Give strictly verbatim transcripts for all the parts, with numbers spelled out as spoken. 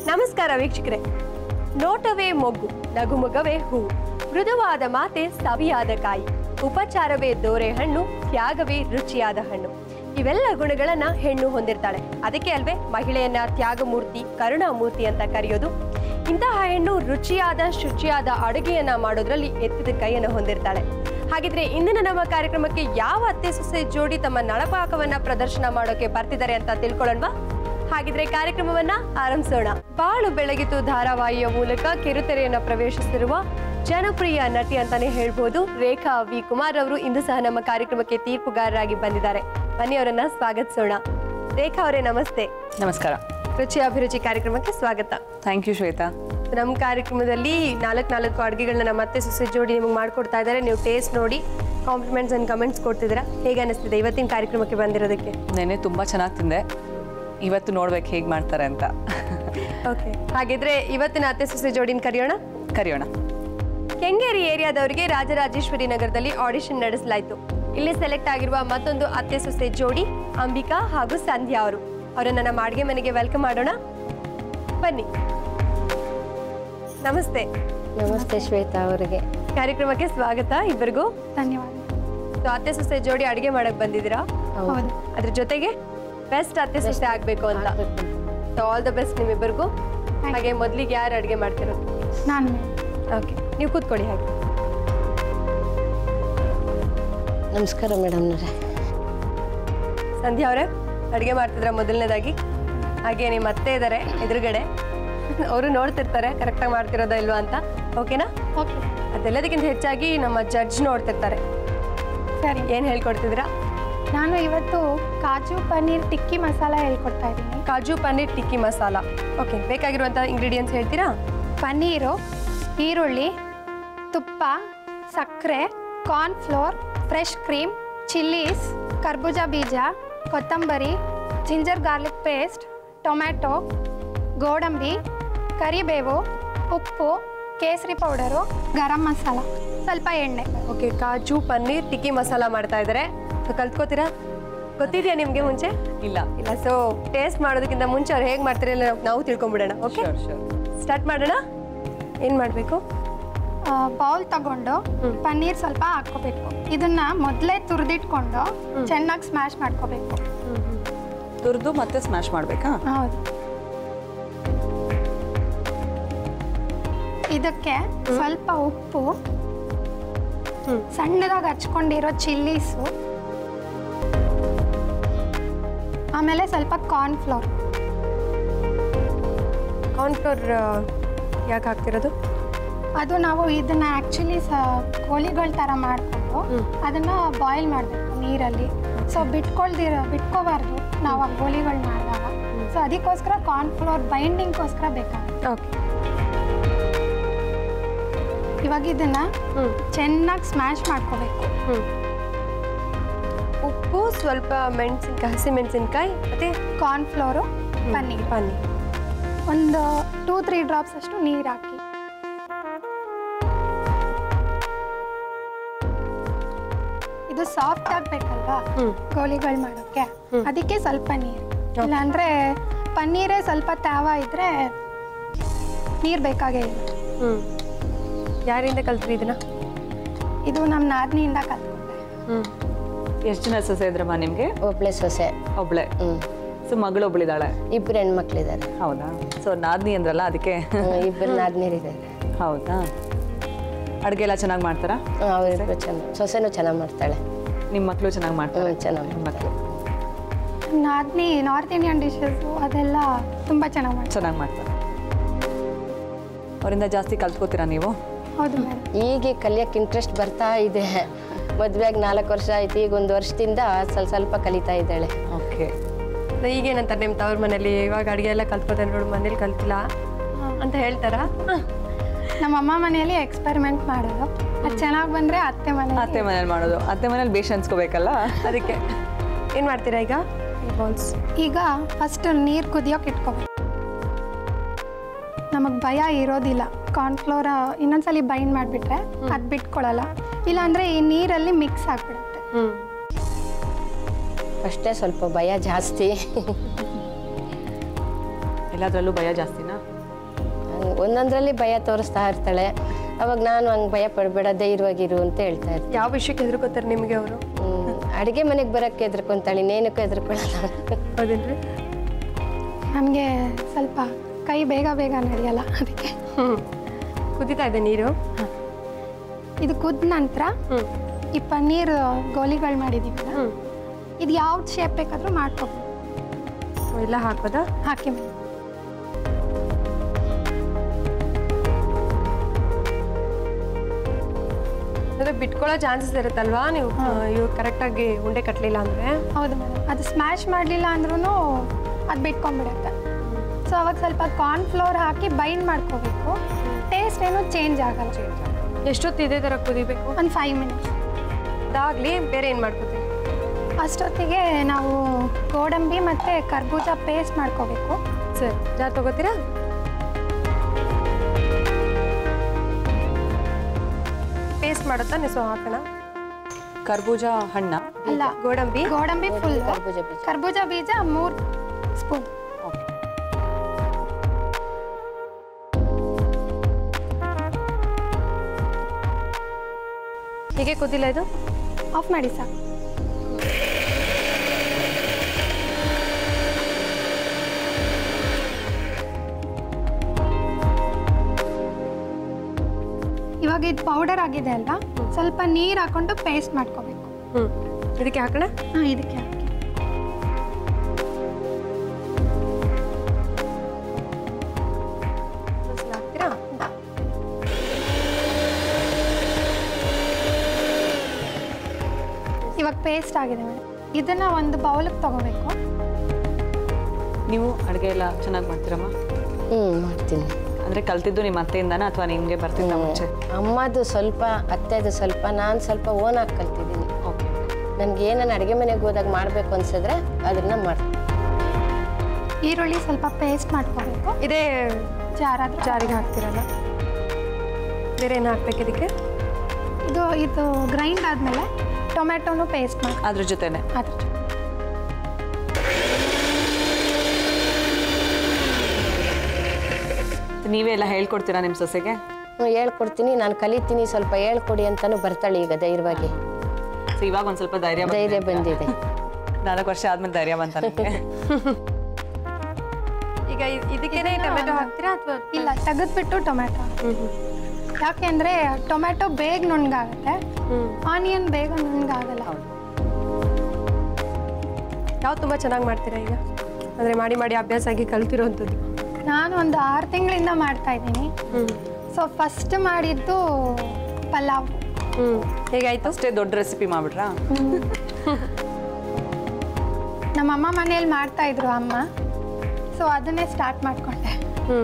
ನಮಸ್ಕಾರ ವೀಕ್ಷಕರೇ. ನೋಟವೇ ಮೊಗ್ಗು, ನಗುಮೊಗವೇ ಹೂವು, ಮೃದುವಾದ ಮಾತೆ ಸವಿಯಾದ ಕಾಯಿ, ಉಪಚಾರವೇ ದೋರೆ ಹಣ್ಣು, ತ್ಯಾಗವೇ ರುಚಿಯಾದ ಹಣ್ಣು. ಇವೆಲ್ಲ ಗುಣಗಳನ್ನ ಹೆಣ್ಣು ಹೊಂದಿರ್ತಾಳೆ. ಅದಕ್ಕೆ ಅಲ್ವೇ ಮಹಿಳೆಯನ್ನ ತ್ಯಾಗಮೂರ್ತಿ, ಕರುಣಾಮೂರ್ತಿ ಅಂತ ಕರೆಯೋದು. ಇಂತಹ ಹೆಣ್ಣು ರುಚಿಯಾದ ಶುಚಿಯಾದ ಅಡುಗೆಯನ್ನ ಮಾಡೋದ್ರಲ್ಲಿ ಎತ್ತಿದ ಕೈಯನ್ನು ಹೊಂದಿರ್ತಾಳೆ. ಹಾಗಿದ್ರೆ ಇಂದಿನ ನಮ್ಮ ಕಾರ್ಯಕ್ರಮಕ್ಕೆ ಯಾವ ಅತ್ತೆ ಸೊಸೆ ಜೋಡಿ ತಮ್ಮ ನಳಪಾಕವನ್ನ ಪ್ರದರ್ಶನ ಮಾಡೋಕೆ ಬರ್ತಿದ್ದಾರೆ ಅಂತ ತಿಳ್ಕೊಳ್ಳೋಣವಾ? ಹಾಗಿದ್ರೆ ಕಾರ್ಯಕ್ರಮವನ್ನ ಆರಂಭಿಸೋಣ. ಬಾಳು ಬೆಳಗಿತು ಧಾರಾವಾಹಿಯ ಮೂಲಕ ಕಿರುತೆರೆಯನ್ನ ಪ್ರವೇಶಿಸಿರುವ ಜನಪ್ರಿಯ ನಟಿ ಅಂತಾನೆ ಹೇಳ್ಬೋದು ರೇಖಾ ವಿ ಕುಮಾರ್ ಅವರು ಇಂದು ಸಹ ನಮ್ಮ ಕಾರ್ಯಕ್ರಮಕ್ಕೆ ತೀರ್ಪುಗಾರರಾಗಿ ಬಂದಿದ್ದಾರೆ. ಬನ್ನಿ ಅವರನ್ನ ಸ್ವಾಗತಿಸೋಣ. ರೇಖಾ ಅವರೇ ನಮಸ್ತೆ. ನಮಸ್ಕಾರ. ರುಚಿ ಅಭಿರುಚಿ ಕಾರ್ಯಕ್ರಮಕ್ಕೆ ಸ್ವಾಗತ. Thank you Shweta. ನಮ್ಮ ಕಾರ್ಯಕ್ರಮದಲ್ಲಿ ನಾಲ್ಕು ನಾಲ್ಕು ಅಡುಗೆಗಳನ್ನ ನಮ್ಮ ಅತ್ತೆ ಸೊಸೆ ಜೋಡಿ ನಿಮಗೆ ಮಾಡ್ಕೊಡ್ತಾ ಇದ್ದಾರೆ. ನೀವು ಟೇಸ್ಟ್ ನೋಡಿ ಕಾಂಪ್ಲಿಮೆಂಟ್ಸ್ ಅಂಡ್ ಕಮೆಂಟ್ಸ್ ಕೊಡ್ತಿದ್ದೀರಾ. ಹೇಗೆ ಅನಿಸ್ತಿದೆ ಇವತ್ತಿನ ಕಾರ್ಯಕ್ರಮಕ್ಕೆ ಬಂದಿರೋದಕ್ಕೆ? ನೆನೆ ತುಂಬ ಚೆನ್ನಾಗಿ ತಿಂದೆ. ಇವತ್ತು ನೋಡ್ಬೇಕು ಹೇಗೆ ಮಾಡ್ತಾರೆ ಅಂತ. ಓಕೆ, ಹಾಗಿದ್ರೆ ಇವತ್ತಿನ ಅತ್ತೆ ಸೊಸೆ ಜೋಡಿನ ಕರೆಯೋಣ ಕರೆಯೋಣ ಕೆಂಗೇರಿ ಏರಿಯಾದವರಿಗೆ ರಾಜರಾಜೇಶ್ವರಿ ನಗರದಲ್ಲಿ ಆಡಿಷನ್ ನಡೆಸಲಾಯಿತು. ಇಲ್ಲಿ ಸೆಲೆಕ್ಟ್ ಆಗಿರುವ ಮತ್ತೊಂದು ಅತ್ತೆ ಸೊಸೆ ಜೋಡಿ ಅಂಬಿಕಾ ಹಾಗೂ ಸಂಧ್ಯಾ ಅವರು. ಅವರನ್ನ ನಮ್ಮ ಅಡುಗೆ ಮನೆಗೆ ವೆಲ್ಕಮ್ ಮಾಡೋಣ. ಬನ್ನಿ. ನಮಸ್ತೆ. ನಮಸ್ತೆ ಶ್ವೇತಾ ಅವರಿಗೆ. ಕಾರ್ಯಕ್ರಮಕ್ಕೆ ಸ್ವಾಗತ ಇಬ್ಬರಿಗೂ. ಧನ್ಯವಾದ. ಸೊ ಅತ್ತೆ ಸೊಸೆ ಜೋಡಿ ಅಡುಗೆ ಮಾಡಕ್ ಬಂದಿದ್ದೀರಾ? ಹೌದು. ಅದ್ರ ಜೊತೆಗೆ ಬೆಸ್ಟ್ ಅತ್ತೆ ಸೊಸೆ ಆಗ್ಬೇಕು ಅಂತ. ಸೊ ಆಲ್ ದ ಬೆಸ್ಟ್ ನಿಮ್ಮಿಬ್ಬರಿಗೂ. ಹಾಗೆ ಮೊದಲಿಗೆ ಯಾರು ಅಡುಗೆ ಮಾಡ್ತಿರೋದು? ನಾನು. ಓಕೆ, ನೀವು ಕೂತ್ಕೊಳ್ಳಿ. ಹಾಗೆ ನಮಸ್ಕಾರ ಮೇಡಮ್ನವರೇ. ಸಂಧ್ಯಾ ಅವರೇ ಅಡುಗೆ ಮಾಡ್ತಿದ್ರ ಮೊದಲನೇದಾಗಿ? ಹಾಗೆ ನಿಮ್ಮ ಅತ್ತೆ ಇದ್ದಾರೆ ಎದುರುಗಡೆ, ಅವರು ನೋಡ್ತಿರ್ತಾರೆ ಕರೆಕ್ಟಾಗಿ ಮಾಡ್ತಿರೋದಾ ಇಲ್ವಾ ಅಂತ. ಓಕೆನಾ? ಓಕೆ. ಅದೆಲ್ಲದಕ್ಕಿಂತ ಹೆಚ್ಚಾಗಿ ನಮ್ಮ ಜಡ್ಜ್ ನೋಡ್ತಿರ್ತಾರೆ. ಸರಿ. ಏನು ಹೇಳ್ಕೊಡ್ತಿದ್ದೀರಾ? ನಾನು ಇವತ್ತು ಕಾಜು ಪನ್ನೀರ್ ಟಿಕ್ಕಿ ಮಸಾಲ ಹೇಳ್ಕೊಡ್ತಾ ಇದ್ದೀನಿ. ಕಾಜು ಪನ್ನೀರ್ ಟಿಕ್ಕಿ ಮಸಾಲ. ಓಕೆ, ಬೇಕಾಗಿರುವಂಥ ಇಂಗ್ರೀಡಿಯೆಂಟ್ಸ್ ಹೇಳ್ತೀರಾ? ಪನ್ನೀರು, ಈರುಳ್ಳಿ, ತುಪ್ಪ, ಸಕ್ಕರೆ, ಕಾರ್ನ್ಫ್ಲೋರ್, ಫ್ರೆಶ್ ಕ್ರೀಮ್, ಚಿಲ್ಲೀಸ್, ಕರ್ಬೂಜ ಬೀಜ, ಕೊತ್ತಂಬರಿ, ಜಿಂಜರ್ ಗಾರ್ಲಿಕ್ ಪೇಸ್ಟ್, ಟೊಮ್ಯಾಟೊ, ಗೋಡಂಬಿ, ಕರಿಬೇವು, ಉಪ್ಪು, ಕೇಸರಿ ಪೌಡರು, ಗರಂ ಮಸಾಲ, ಸ್ವಲ್ಪ ಎಣ್ಣೆ. ಓಕೆ, ಕಾಜು ಪನ್ನೀರ್ ಟಿಕ್ಕಿ ಮಸಾಲ ಮಾಡ್ತಾ ಇದ್ದಾರೆ. ಸೊ ಕಲ್ತ್ಕೋತೀರಾ? ಗೊತ್ತಿದೆಯಾ ನಿಮಗೆ ಮುಂಚೆ? ಇಲ್ಲ ಇಲ್ಲ. ಸೊ ಟೇಸ್ಟ್ ಮಾಡೋದಕ್ಕಿಂತ ಮುಂಚೆ ಅವ್ರು ಹೇಗೆ ಮಾಡ್ತಾರೆ ಇಲ್ಲ ನಾವು ತಿಳ್ಕೊಂಬಿಡೋಣ. ಓಕೆ, ಸ್ಟಾರ್ಟ್ ಮಾಡೋಣ. ಏನು ಮಾಡಬೇಕು? ಬೌಲ್ ತಗೊಂಡು ಪನ್ನೀರ್ ಸ್ವಲ್ಪ ಹಾಕ್ಕೋಬೇಕು. ಇದನ್ನ ಮೊದಲೇ ತುರಿದಿಟ್ಕೊಂಡು ಚೆನ್ನಾಗಿ ಸ್ಮ್ಯಾಶ್ ಮಾಡ್ಕೋಬೇಕು. ತುರಿದು ಮತ್ತೆ ಸ್ಮ್ಯಾಶ್ ಮಾಡಬೇಕಾ? ಹೌದು. ಇದಕ್ಕೆ ಸ್ವಲ್ಪ ಉಪ್ಪು, ಸಣ್ಣದಾಗಿ ಹಚ್ಕೊಂಡಿರೋ ಚಿಲ್ಲೀಸು, ಆಮೇಲೆ ಸ್ವಲ್ಪ ಕಾರ್ನ್ಫ್ಲೋರ್. ಕಾರ್ನ್ಫ್ಲೋರ್ ಯಾಕೆ ಹಾಕ್ತಿರೋದು? ಅದು ನಾವು ಇದನ್ನ ಆ್ಯಕ್ಚುಲಿ ಸ ಕೋಳಿಗಳ ಥರ ಮಾಡಿಕೊಂಡು ಅದನ್ನು ಬಾಯ್ಲ್ ಮಾಡಬೇಕು ನೀರಲ್ಲಿ. ಸೊ ಬಿಟ್ಕೊಳ್ದಿರ ಬಿಟ್ಕೋಬಾರ್ದು ನಾವು ಆ ಗೋಳಿಗಳು ಮಾಡಿದಾಗ. ಸೊ ಅದಕ್ಕೋಸ್ಕರ ಕಾರ್ನ್ಫ್ಲೋರ್ ಬೈಂಡಿಂಗ್ಗೋಸ್ಕರ ಬೇಕಾಗುತ್ತೆ. ಓಕೆ, ಇವಾಗ ಇದನ್ನು ಚೆನ್ನಾಗಿ ಸ್ಮ್ಯಾಶ್ ಮಾಡ್ಕೋಬೇಕು. ಉಪ್ಪು, ಸ್ವಲ್ಪ ಮೆಣಸಿನ್ಕಾಯಿ, ಹಸಿ ಮೆಣಸಿನ್ಕಾಯಿ, ಮತ್ತು ಕಾರ್ನ್ಫ್ಲೋರು, ಪನ್ನೀರ್ ಪನ್ನೀರ್ ಒಂದು ಟೂ ತ್ರೀ ಡ್ರಾಪ್ಸ್ ಅಷ್ಟು ನೀರು ಹಾಕಿ. ಇದು ಸಾಫ್ಟ್ ಆಗಬೇಕಲ್ವಾ ಗೋಳಿಗಳು ಮಾಡೋಕ್ಕೆ, ಅದಕ್ಕೆ ಸ್ವಲ್ಪ ನೀರು. ಇಲ್ಲಾಂದರೆ ಪನ್ನೀರೇ ಸ್ವಲ್ಪ ತಾವ ಇದ್ದರೆ ನೀರು ಬೇಕಾಗೇ ಇಲ್ಲ. ಹ್ಞೂ ಯಾರಿಂದ ಕಲ್ತ್ರಿ ಇದನ್ನ? ಇದು ನಮ್ಮ ನಾದಿನಿಯಿಂದ ಕಲ್ತ್ಕೊಂಡೆ. ಹ್ಞೂ ಎಷ್ಟು ಜನ ಸೊಸೆ ಇದ್ರಮ್ಮ ನಿಮಗೆ? ಒಬ್ಳೆ ಸೊಸೆ. ಒಬ್ಳೆ. ಹ್ಞೂ. ಸೊ ಮಗಳು ಒಬ್ಳಿದಾಳೆ? ಇಬ್ಬರು ಹೆಣ್ಮಕ್ಳಿದ್ದಾರೆ. ಹೌದಾ? ಸೊ ನಾದ್ನಿ ಅಂದ್ರಲ್ಲ ಅದಕ್ಕೆ. ಇಬ್ಬರು ನಾದ್ನೀರಿದ್ದಾರೆ. ಹೌದಾ? ಅಡುಗೆ ಎಲ್ಲ ಚೆನ್ನಾಗಿ ಮಾಡ್ತಾರಾ? ಅವರಿಬ್ಬರು ಚೆನ್ನಾಗಿ, ಸೊಸೆನೂ ಚೆನ್ನಾಗಿ ಮಾಡ್ತಾಳೆ. ನಿಮ್ಮ ಮಕ್ಕಳು ಚೆನ್ನಾಗಿ ಮಾಡ್ತಾರೆ? ಚೆನ್ನಾಗಿ ಮಕ್ಕಳು ನಾದಿನಿ ನಾರ್ತ್ ಇಂಡಿಯನ್ ಡಿಶಸ್ಸು ಅದೆಲ್ಲ ತುಂಬ ಚೆನ್ನಾಗಿ ಮಾಡ್ತಾರೆ. ಚೆನ್ನಾಗಿ ಮಾಡ್ತಾರೆ. ಅವರಿಂದ ಜಾಸ್ತಿ ಕಲ್ತ್ಕೋತೀರಾ ನೀವು? ಹೌದು ಮೇಡಮ್. ಈಗ ಕಲಿಯೋಕ್ಕೆ ಇಂಟ್ರೆಸ್ಟ್ ಬರ್ತಾ ಇದೆ. ಮದುವೆಯಾಗಿ ನಾಲ್ಕು ವರ್ಷ ಆಯ್ತು. ಈಗ ಒಂದು ವರ್ಷದಿಂದ ಸ್ವಲ್ಪ ಸ್ವಲ್ಪ ಕಲಿತಾ ಇದ್ದಾಳೆ. ಓಕೆ. ಈಗೇನಂತಾರೆ ನಿಮ್ಮ ತವ್ರ ಮನೇಲಿ? ಇವಾಗ ಅಡುಗೆ ಎಲ್ಲ ಕಲ್ತ್ಕೋತಾರೆ ನೋಡು, ಮನೇಲಿ ಕಲ್ತಿಲ್ಲ ಅಂತ ಹೇಳ್ತಾರಾ? ನಮ್ಮ ಅಮ್ಮ ಮನೆಯಲ್ಲಿ ಎಕ್ಸ್ಪೆರಿಮೆಂಟ್ ಮಾಡೋದು. ಅದು ಚೆನ್ನಾಗಿ ಬಂದರೆ ಅತ್ತೆ ಮನೆ ಅತ್ತೆ ಮನೇಲಿ ಮಾಡೋದು. ಅತ್ತೆ ಮನೇಲಿ ಬೇಷ್ ಅನ್ಸ್ಕೋಬೇಕಲ್ಲ, ಅದಕ್ಕೆ ಏನು ಮಾಡ್ತೀರಾ ಈಗ? ಬಾಲ್ಸ್ ಈಗ ಫಸ್ಟ್ ನೀರು ಕುದಿಯೋಕೆ ಇಟ್ಕೋಬೇಕು. ನಮಗೆ ಭಯ ಇರೋದಿಲ್ಲ. ಕಾರ್ನ್ಫ್ಲೋರ್ ಇನ್ನೊಂದ್ಸಲಿ ಬೈಂಡ್ ಮಾಡಿಬಿಟ್ರೆ ಅದು ಬಿಟ್ಕೊಳ್ಳಲ್ಲ. ಇಲ್ಲಾಂದರೆ ಈ ನೀರಲ್ಲಿ ಮಿಕ್ಸ್ ಆಗಿಬಿಡುತ್ತೆ. ಹ್ಞೂ ಅಷ್ಟೇ ಸ್ವಲ್ಪ ಭಯ ಜಾಸ್ತಿ. ಎಲ್ಲದರಲ್ಲೂ ಭಯ ಜಾಸ್ತಿನಾ? ಒಂದೊಂದರಲ್ಲಿ ಭಯ ತೋರಿಸ್ತಾ ಇರ್ತಾಳೆ. ಅವಾಗ ನಾನು ಹಂಗೆ ಭಯ ಪಡಬೇಡ, ಧೈರ್ಯವಾಗಿರು ಅಂತ ಹೇಳ್ತಾ ಇರ್ತೀನಿ. ಯಾವ ವಿಷಯಕ್ಕೆ ಹೆದರ್ಕೋತಾರೆ ನಿಮಗೆ ಅವರು? ಅಡುಗೆ ಮನೆಗೆ ಬರೋಕ್ಕೆ ಹೆದರ್ಕೊಂತಾಳೆ, ಇನ್ನೇನಕ್ಕೂ ಹೆದರ್ಕೊಳ್ಳಲ್ಲ. ಹೌದೇನ್ರಿ? ನನಗೆ ಸ್ವಲ್ಪ ಕೈ ಬೇಗ ಬೇಗ ನಡೆಯಲ್ಲ, ಅದಕ್ಕೆ. ಹ್ಞೂ ಕುದೀತಾ ಇದೆ ನೀರು. ಇದು ಕುದ್ದ ನಂತರ ಹ್ಞೂ ಈ ಪನ್ನೀರ್ ಗೋಲಿಗಳು ಮಾಡಿದ್ದೀವಿ, ಹ್ಞೂ ಇದು ಯಾವ್ದು ಶೇಪ್ ಬೇಕಾದರೂ ಮಾಡ್ಕೋಬೋದು. ಎಲ್ಲ ಹಾಕೋದಾ? ಹಾಕಿ ಮೇಡಮ್. ಅಂದರೆ ಬಿಟ್ಕೊಳ್ಳೋ ಚಾನ್ಸಸ್ ಇರುತ್ತಲ್ವಾ ನೀವು ಇವು ಕರೆಕ್ಟಾಗಿ ಉಂಡೆ ಕಟ್ಟಲಿಲ್ಲ ಅಂದರೆ? ಹೌದು ಮೇಡಮ್, ಅದು ಸ್ಮ್ಯಾಶ್ ಮಾಡಲಿಲ್ಲ ಅಂದ್ರೂ ಅದು ಬಿಟ್ಕೊಂಡ್ಬಿಡುತ್ತೆ. ಸೊ ಅವಾಗ ಸ್ವಲ್ಪ ಕಾರ್ನ್ಫ್ಲೋರ್ ಹಾಕಿ ಬೈಂಡ್ ಮಾಡ್ಕೋಬೇಕು. ಟೇಸ್ಟ್ ಏನೂ ಚೇಂಜ್ ಆಗಲ್ಲ. ಎಷ್ಟೊತ್ತು ಇದೇ ಥರ ಕುದಿಬೇಕು? ಒಂದು ಫೈವ್ ಮಿನಿಟ್ಸ್ ಅದಾಗಲಿ ಬೇರೆ ಏನು ಮಾಡ್ಕೋತೀವಿ? ಅಷ್ಟೊತ್ತಿಗೆ ನಾವು ಗೋಡಂಬಿ ಮತ್ತು ಕರ್ಬೂಜ ಪೇಸ್ಟ್ ಮಾಡ್ಕೋಬೇಕು. ಸರಿ, ಜಾರ್ ತಗೋತೀರಾ? ಪೇಸ್ಟ್ ಮಾಡುತ್ತಾ ನೆಸು ಹಾಕೋಣ? ಕರ್ಬೂಜ ಹಣ್ಣ ಅಲ್ಲ, ಗೋಡಂಬಿ ಗೋಡಂಬಿ ಫುಲ್, ಕರ್ಬೂಜ ಬೀಜ. ಕರ್ಬೂಜ ಬೀಜ ಮೂರು ಸ್ಪೂನ್. ಓಕೆ. ಹೀಗೆ ಕುದಿಲ್ಲ ಇದು? ಆಫ್ ಮಾಡಿ ಸಾಕು. ಇವಾಗ ಇದು ಪೌಡರ್ ಆಗಿದೆ ಅಲ್ವಾ, ಸ್ವಲ್ಪ ನೀರು ಹಾಕೊಂಡು ಪೇಸ್ಟ್ ಮಾಡ್ಕೋಬೇಕು. ಹ್ಞೂ ಇದಕ್ಕೆ ಹಾಕೋಣ? ಹಾಂ, ಇದಕ್ಕೆ ಹಾಕಿ. ಹಾಕ್ತೀರಾ? ಇವಾಗ ಪೇಸ್ಟ್ ಆಗಿದೆ ಮೇಡಮ್. ಇದನ್ನ ಒಂದು ಬೌಲಿಗೆ ತಗೋಬೇಕು. ನೀವು ಅಡುಗೆ ಎಲ್ಲ ಚೆನ್ನಾಗಿ ಮಾಡ್ತೀರಮ್ಮ? ಹ್ಞೂ ಮಾಡ್ತೀನಿ. ಅಂದರೆ ಕಲ್ತಿದ್ದು ನಿಮ್ಮ ಅತ್ತೆಯಿಂದನಾ ಅಥವಾ ನಿಮಗೆ ಬರ್ತಿದ್ದ ಮುಂಚೆ? ಅಮ್ಮದು ಸ್ವಲ್ಪ, ಅತ್ತೆದು ಸ್ವಲ್ಪ, ನಾನು ಸ್ವಲ್ಪ ಓನಾಗಿ ಕಲ್ತಿದ್ದೀನಿ. ಓಕೆ. ನನಗೆ ಏನನ್ನು ಅಡುಗೆ ಮನೆಗೆ ಹೋದಾಗ ಮಾಡಬೇಕು ಅನ್ಸಿದ್ರೆ ಅದನ್ನು ಮಾಡ್ತೀನಿ. ಈರುಳ್ಳಿ ಸ್ವಲ್ಪ ಪೇಸ್ಟ್ ಮಾಡ್ಕೋಬೇಕು. ಇದೇ ಜಾರಾದ್ರೆ ಜಾರಿಗೆ ಹಾಕ್ತಿರಲ್ಲ? ಬೇರೆ ಏನು ಹಾಕ್ಬೇಕು ಇದಕ್ಕೆ? ಇದು ಇದು ಗ್ರೈಂಡ್ ಆದಮೇಲೆ ಟೊಮೆಟೊನು ಪೇಸ್ಟ್ ಮಾಡಿ ಅದ್ರ ಜೊತೆನೆ? ಅದ್ರ ಜೊತೆ. ನೀವೇ ಎಲ್ಲ ಹೇಳ್ಕೊಡ್ತೀರಾ ನಿಮ್ಮ ಸೊಸೆಗೆ? ಹ್ಞೂ ಹೇಳ್ಕೊಡ್ತೀನಿ, ನಾನು ಕಲಿತೀನಿ, ಸ್ವಲ್ಪ ಹೇಳ್ಕೊಡಿ ಅಂತಲೂ ಬರ್ತಾಳೆ ಈಗ ಧೈರ್ಯವಾಗಿ. ಸೊ ಇವಾಗ ಒಂದು ಸ್ವಲ್ಪ ಧೈರ್ಯ ಧೈರ್ಯ ಬಂದಿದೆ. ನಾಲ್ಕು ವರ್ಷ ಆದ್ಮೇಲೆ ಧೈರ್ಯ ಬಂತ ನನಗೆ. ಈಗ ಇದಕ್ಕೇನೆ ಟೊಮೆಟೊ ಹಾಕ್ತೀರಾ ಅಥವಾ? ಇಲ್ಲ, ತೆಗೆದ್ಬಿಟ್ಟು ಟೊಮೆಟೊ. ಯಾಕೆಂದರೆ ಟೊಮೆಟೊ ಬೇಗ ನುಣ್ಣಗಾಗುತ್ತೆ, ಆನಿಯನ್ ಬೇಗ ನುಣ್ಣಗಾಗಲ್ಲ. ಯಾವ್ದು ತುಂಬ ಚೆನ್ನಾಗಿ ಮಾಡ್ತೀರಾ ಈಗ? ಅಂದರೆ ಮಾಡಿ ಮಾಡಿ ಅಭ್ಯಾಸ ಆಗಿ ಕಲ್ತಿರೋವಂಥದ್ದು? ನಾನು ಒಂದು ಆರು ತಿಂಗಳಿಂದ ಮಾಡ್ತಾ ಇದ್ದೀನಿ. ಸೊ ಫಸ್ಟ್ ಮಾಡಿದ್ದು ಪಲಾವ್. ಹ್ಞೂ ಹೇಗಾಯ್ತು? ಅಷ್ಟೇ ದೊಡ್ಡ ರೆಸಿಪಿ ಮಾಡ್ಬಿಟ್ರಾ? ನಮ್ಮಮ್ಮ ಮನೇಲಿ ಮಾಡ್ತಾ ಇದ್ರು ಅಮ್ಮ, ಸೊ ಅದನ್ನೇ ಸ್ಟಾರ್ಟ್ ಮಾಡಿಕೊಂಡೆ. ಹ್ಞೂ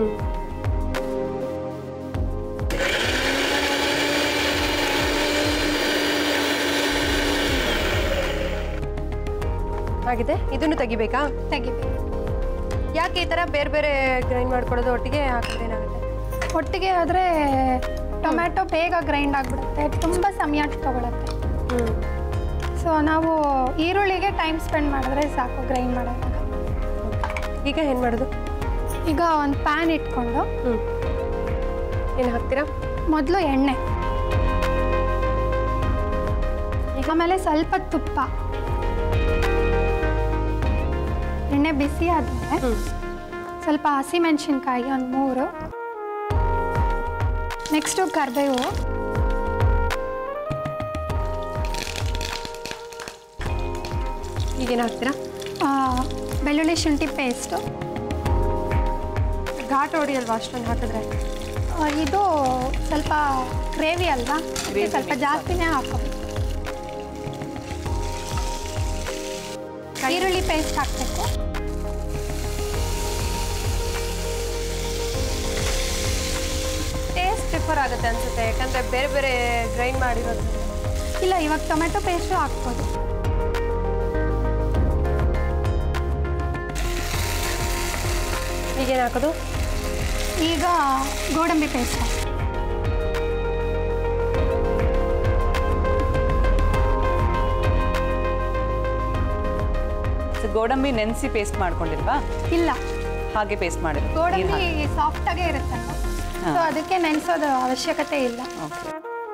ಆಗಿದೆ. ಇದನ್ನು ತೆಗಿಬೇಕಾ? ತೆಗಿಬೇಕು. ಯಾಕೆ ಈ ಥರ ಬೇರೆ ಬೇರೆ ಗ್ರೈಂಡ್ ಮಾಡ್ಕೊಳ್ಳೋದು ಒಟ್ಟಿಗೆ ಹಾಕಿದ್ರೆ ಏನಾಗುತ್ತೆ? ಒಟ್ಟಿಗೆ ಆದರೆ ಟೊಮೆಟೊ ಬೇಗ ಗ್ರೈಂಡ್ ಆಗಿಬಿಡುತ್ತೆ, ತುಂಬ ಸಮಯ ತಗೊಳುತ್ತೆ. ಹ್ಞೂ ಸೊ ನಾವು ಈರುಳ್ಳಿಗೆ ಟೈಮ್ ಸ್ಪೆಂಡ್ ಮಾಡಿದ್ರೆ ಸಾಕು ಗ್ರೈಂಡ್ ಮಾಡೋದಾಗ. ಈಗ ಏನು ಮಾಡೋದು? ಈಗ ಒಂದು ಪ್ಯಾನ್ ಇಟ್ಕೊಂಡು ಹ್ಞೂ ಏನು ಹಾಕ್ತೀರಾ? ಮೊದಲು ಎಣ್ಣೆ, ಈಗ ಆಮೇಲೆ ಸ್ವಲ್ಪ ತುಪ್ಪ. ಎಣ್ಣೆ ಬಿಸಿ ಆದಮೇಲೆ ಹ್ಞೂ ಸ್ವಲ್ಪ ಹಸಿಮೆಣಸಿನ್ಕಾಯಿ ಒಂದು ಮೂರು, ನೆಕ್ಸ್ಟು ಕರಿಬೇವು, ಈಗೇನು ಹಾಕ್ತೀರಾ? ಆ, ಬೆಳ್ಳುಳ್ಳಿ ಶುಂಠಿ ಪೇಸ್ಟು. ಘಾಟ್ ಹೊಡಿಯಲ್ವಾ ಅಷ್ಟೊಂದು ಹಾಕಿದ್ರೆ? ಆ, ಇದು ಸ್ವಲ್ಪ ಗ್ರೇವಿ ಅಲ್ವಾ, ಅದಕ್ಕೆ ಸ್ವಲ್ಪ ಜಾಸ್ತಿನೇ ಹಾಕೋಬೇಕು. ಈರುಳ್ಳಿ ಪೇಸ್ಟ್ ಹಾಕಬೇಕು. ಟೇಸ್ಟ್ ಡಿಫರ್ ಆಗುತ್ತೆ ಅನ್ಸುತ್ತೆ, ಯಾಕಂದರೆ ಬೇರೆ ಬೇರೆ ಗ್ರೈಂಡ್ ಮಾಡಿರೋದು. ಇಲ್ಲ, ಇವಾಗ ಟೊಮೆಟೊ ಪೇಸ್ಟು ಹಾಕ್ಬೋದು. ಈಗೇನು ಹಾಕೋದು? ಈಗ ಗೋಡಂಬಿ ಪೇಸ್ಟ್. ಗೋಡಂಬಿ ನೆನೆಸಿ ಪೇಸ್ಟ್ ಮಾಡ್ಕೊಂಡಿಲ್ವಾ? ಇಲ್ಲ, ಹಾಗೆ ಪೇಸ್ಟ್ ಮಾಡಿದ್ರು. ಗೋಡಂಬಿ ಸಾಫ್ಟಾಗೇ ಇರುತ್ತಲ್ವ, ಸೊ ಅದಕ್ಕೆ ನೆನೆಸೋದು ಅವಶ್ಯಕತೆ ಇಲ್ಲ. ಓಕೆ.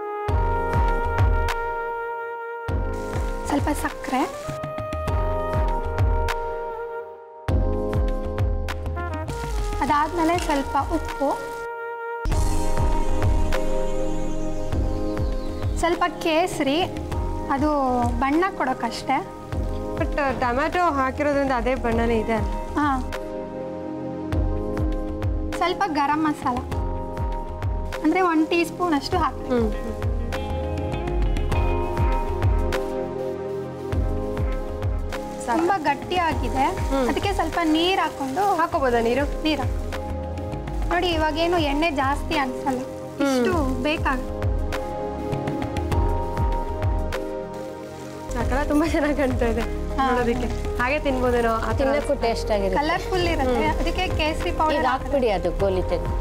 ಸ್ವಲ್ಪ ಸಕ್ಕರೆ, ಅದಾದ್ಮೇಲೆ ಸ್ವಲ್ಪ ಉಪ್ಪು, ಸ್ವಲ್ಪ ಕೇಸರಿ, ಅದು ಬಣ್ಣ ಕೊಡೋಕ್ಕಷ್ಟೇ. ಬಟ್ ಟೊಮ್ಯಾಟೊ ಹಾಕಿರೋದ್ರಿಂದ ಅದೇ ಬಣ್ಣನೇ ಇದೆ. ಹಾಂ, ಸ್ವಲ್ಪ ಗರಂ ಮಸಾಲ ಅಂದರೆ ಒನ್ ಟೀ ಸ್ಪೂನ್ ಅಷ್ಟು ಹಾಕಿ. ಹ್ಞೂ ತುಂಬ ಗಟ್ಟಿ ಆಗಿದೆ, ಅದಕ್ಕೆ ಸ್ವಲ್ಪ ನೀರು ಹಾಕೊಂಡು ಹಾಕೋಬೋದಾ? ನೀರು ನೀರು ಹಾಕಿ ನೋಡಿ. ಇವಾಗೇನು ಎಣ್ಣೆ ಜಾಸ್ತಿ ಅನ್ಸಲ್ಲ, ಇಷ್ಟು ಬೇಕಾಗುತ್ತೆ. ಸಾಕಲ್ಲ, ತುಂಬ ಚೆನ್ನಾಗಿ ಕಾಣ್ತಾ ಇದೆ ನೋಡೋದಕ್ಕೆ. ಹಾಗೆ ತಿನ್ಬೋದೇನೋ? ತಿನ್ನಕ್ಕೂ ಟೇಸ್ಟ್ ಆಗಿರುತ್ತೆ. ಕಲರ್ಫುಲ್ ಇರುತ್ತೆ, ಅದಕ್ಕೆ ಕೇಸರಿ ಈಗ ಪೌಡರ್ ಹಾಕ್ಬಿಡಿ, ಅದು ಗೋಲಿ ತೆಗೆದು.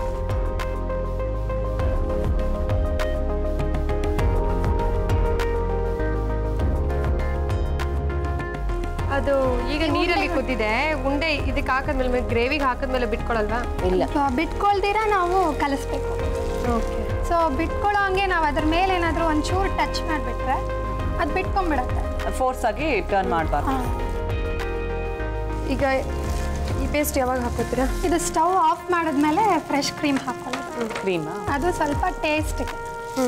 ಅದು ಈಗ ನೀರಲ್ಲಿ ಕುದ್ದಿದೆ, ಉಂಡೆ ಇದಕ್ಕೆ ಹಾಕಿದ್ಮೇಲೆ ಗ್ರೇವಿಗೆ ಹಾಕಿದ್ಮೇಲೆ ಬಿಟ್ಕೊಳಲ್ವಾ? ಇಲ್ಲ, ಬಿಟ್ಕೊಳ್ದಿರ ನಾವು ಕಲಿಸ್ಬೇಕು. ಓಕೆ. ಸೊ ಬಿಟ್ಕೊಳ್ಳೋ ಹಂಗೆ ನಾವು ಅದ್ರ ಮೇಲೆ ಏನಾದರೂ ಒಂಚೂರು ಟಚ್ ಮಾಡಿಬಿಟ್ರೆ ಅದು ಬಿಟ್ಕೊಂಡ್ಬಿಡತ್ತೆ. ಫೋರ್ಸ್ ಆಗಿ ಟರ್ನ್ ಮಾಡಬಾರ್ದು. ಹಾಂ, ಈಗ ಈ ಪೇಸ್ಟ್ ಯಾವಾಗ ಹಾಕೋತೀರಾ? ಇದು ಸ್ಟವ್ ಆಫ್ ಮಾಡಿದ್ಮೇಲೆ ಫ್ರೆಶ್ ಕ್ರೀಮ್ ಹಾಕೊಳ್ಳೋದು. ಕ್ರೀಮಾ? ಅದು ಸ್ವಲ್ಪ ಟೇಸ್ಟಿಗೆ. ಹ್ಞೂ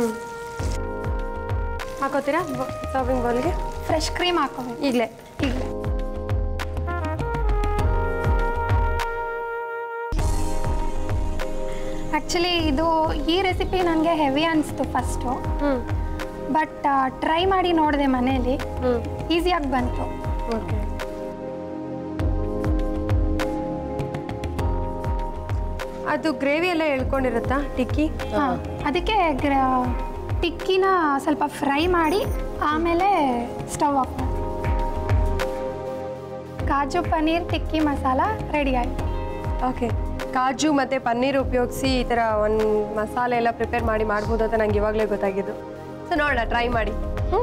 ಹಾಕೋತೀರಾ ಸರ್ವಿಂಗ್ ಬೌಲ್ಗೆ? ಫ್ರೆಶ್ ಕ್ರೀಮ್ ಹಾಕೋಬೇಕು ಈಗಲೇ ಈಗಲೇ. ಆ್ಯಕ್ಚುಲಿ ಇದು ಈ ರೆಸಿಪಿ ನನಗೆ ಹೆವಿ ಅನಿಸ್ತು ಫಸ್ಟು, ಹ್ಞೂ ಬಟ್ ಟ್ರೈ ಮಾಡಿ ನೋಡಿದೆ ಮನೇಲಿ, ಹ್ಞೂ ಈಸಿಯಾಗಿ ಬಂತು. ಓಕೆ. ಅದು ಗ್ರೇವಿ ಎಲ್ಲ ಎಳ್ಕೊಂಡಿರುತ್ತಾ ಟಿಕ್ಕಿ? ಹಾಂ, ಅದಕ್ಕೆ ಗ್ರ ಟಿಕ್ಕಿನ ಸ್ವಲ್ಪ ಫ್ರೈ ಮಾಡಿ ಆಮೇಲೆ ಸ್ಟವ್ ಆಫ್ ಮಾಡಿ. ಕಾಜು ಪನ್ನೀರ್ ಟಿಕ್ಕಿ ಮಸಾಲ ರೆಡಿ ಆಯಿತು. ಓಕೆ. ಕಾಜು ಮತ್ತು ಪನ್ನೀರ್ ಉಪಯೋಗಿಸಿ ಈ ಥರ ಒಂದು ಮಸಾಲೆ ಎಲ್ಲ ಪ್ರಿಪೇರ್ ಮಾಡಿ ಮಾಡ್ಬೋದು ಅಂತ ನಂಗೆ ಇವಾಗಲೇ ಗೊತ್ತಾಗಿದ್ದು. ಸೊ ನೋಡೋಣ, ಟ್ರೈ ಮಾಡಿ.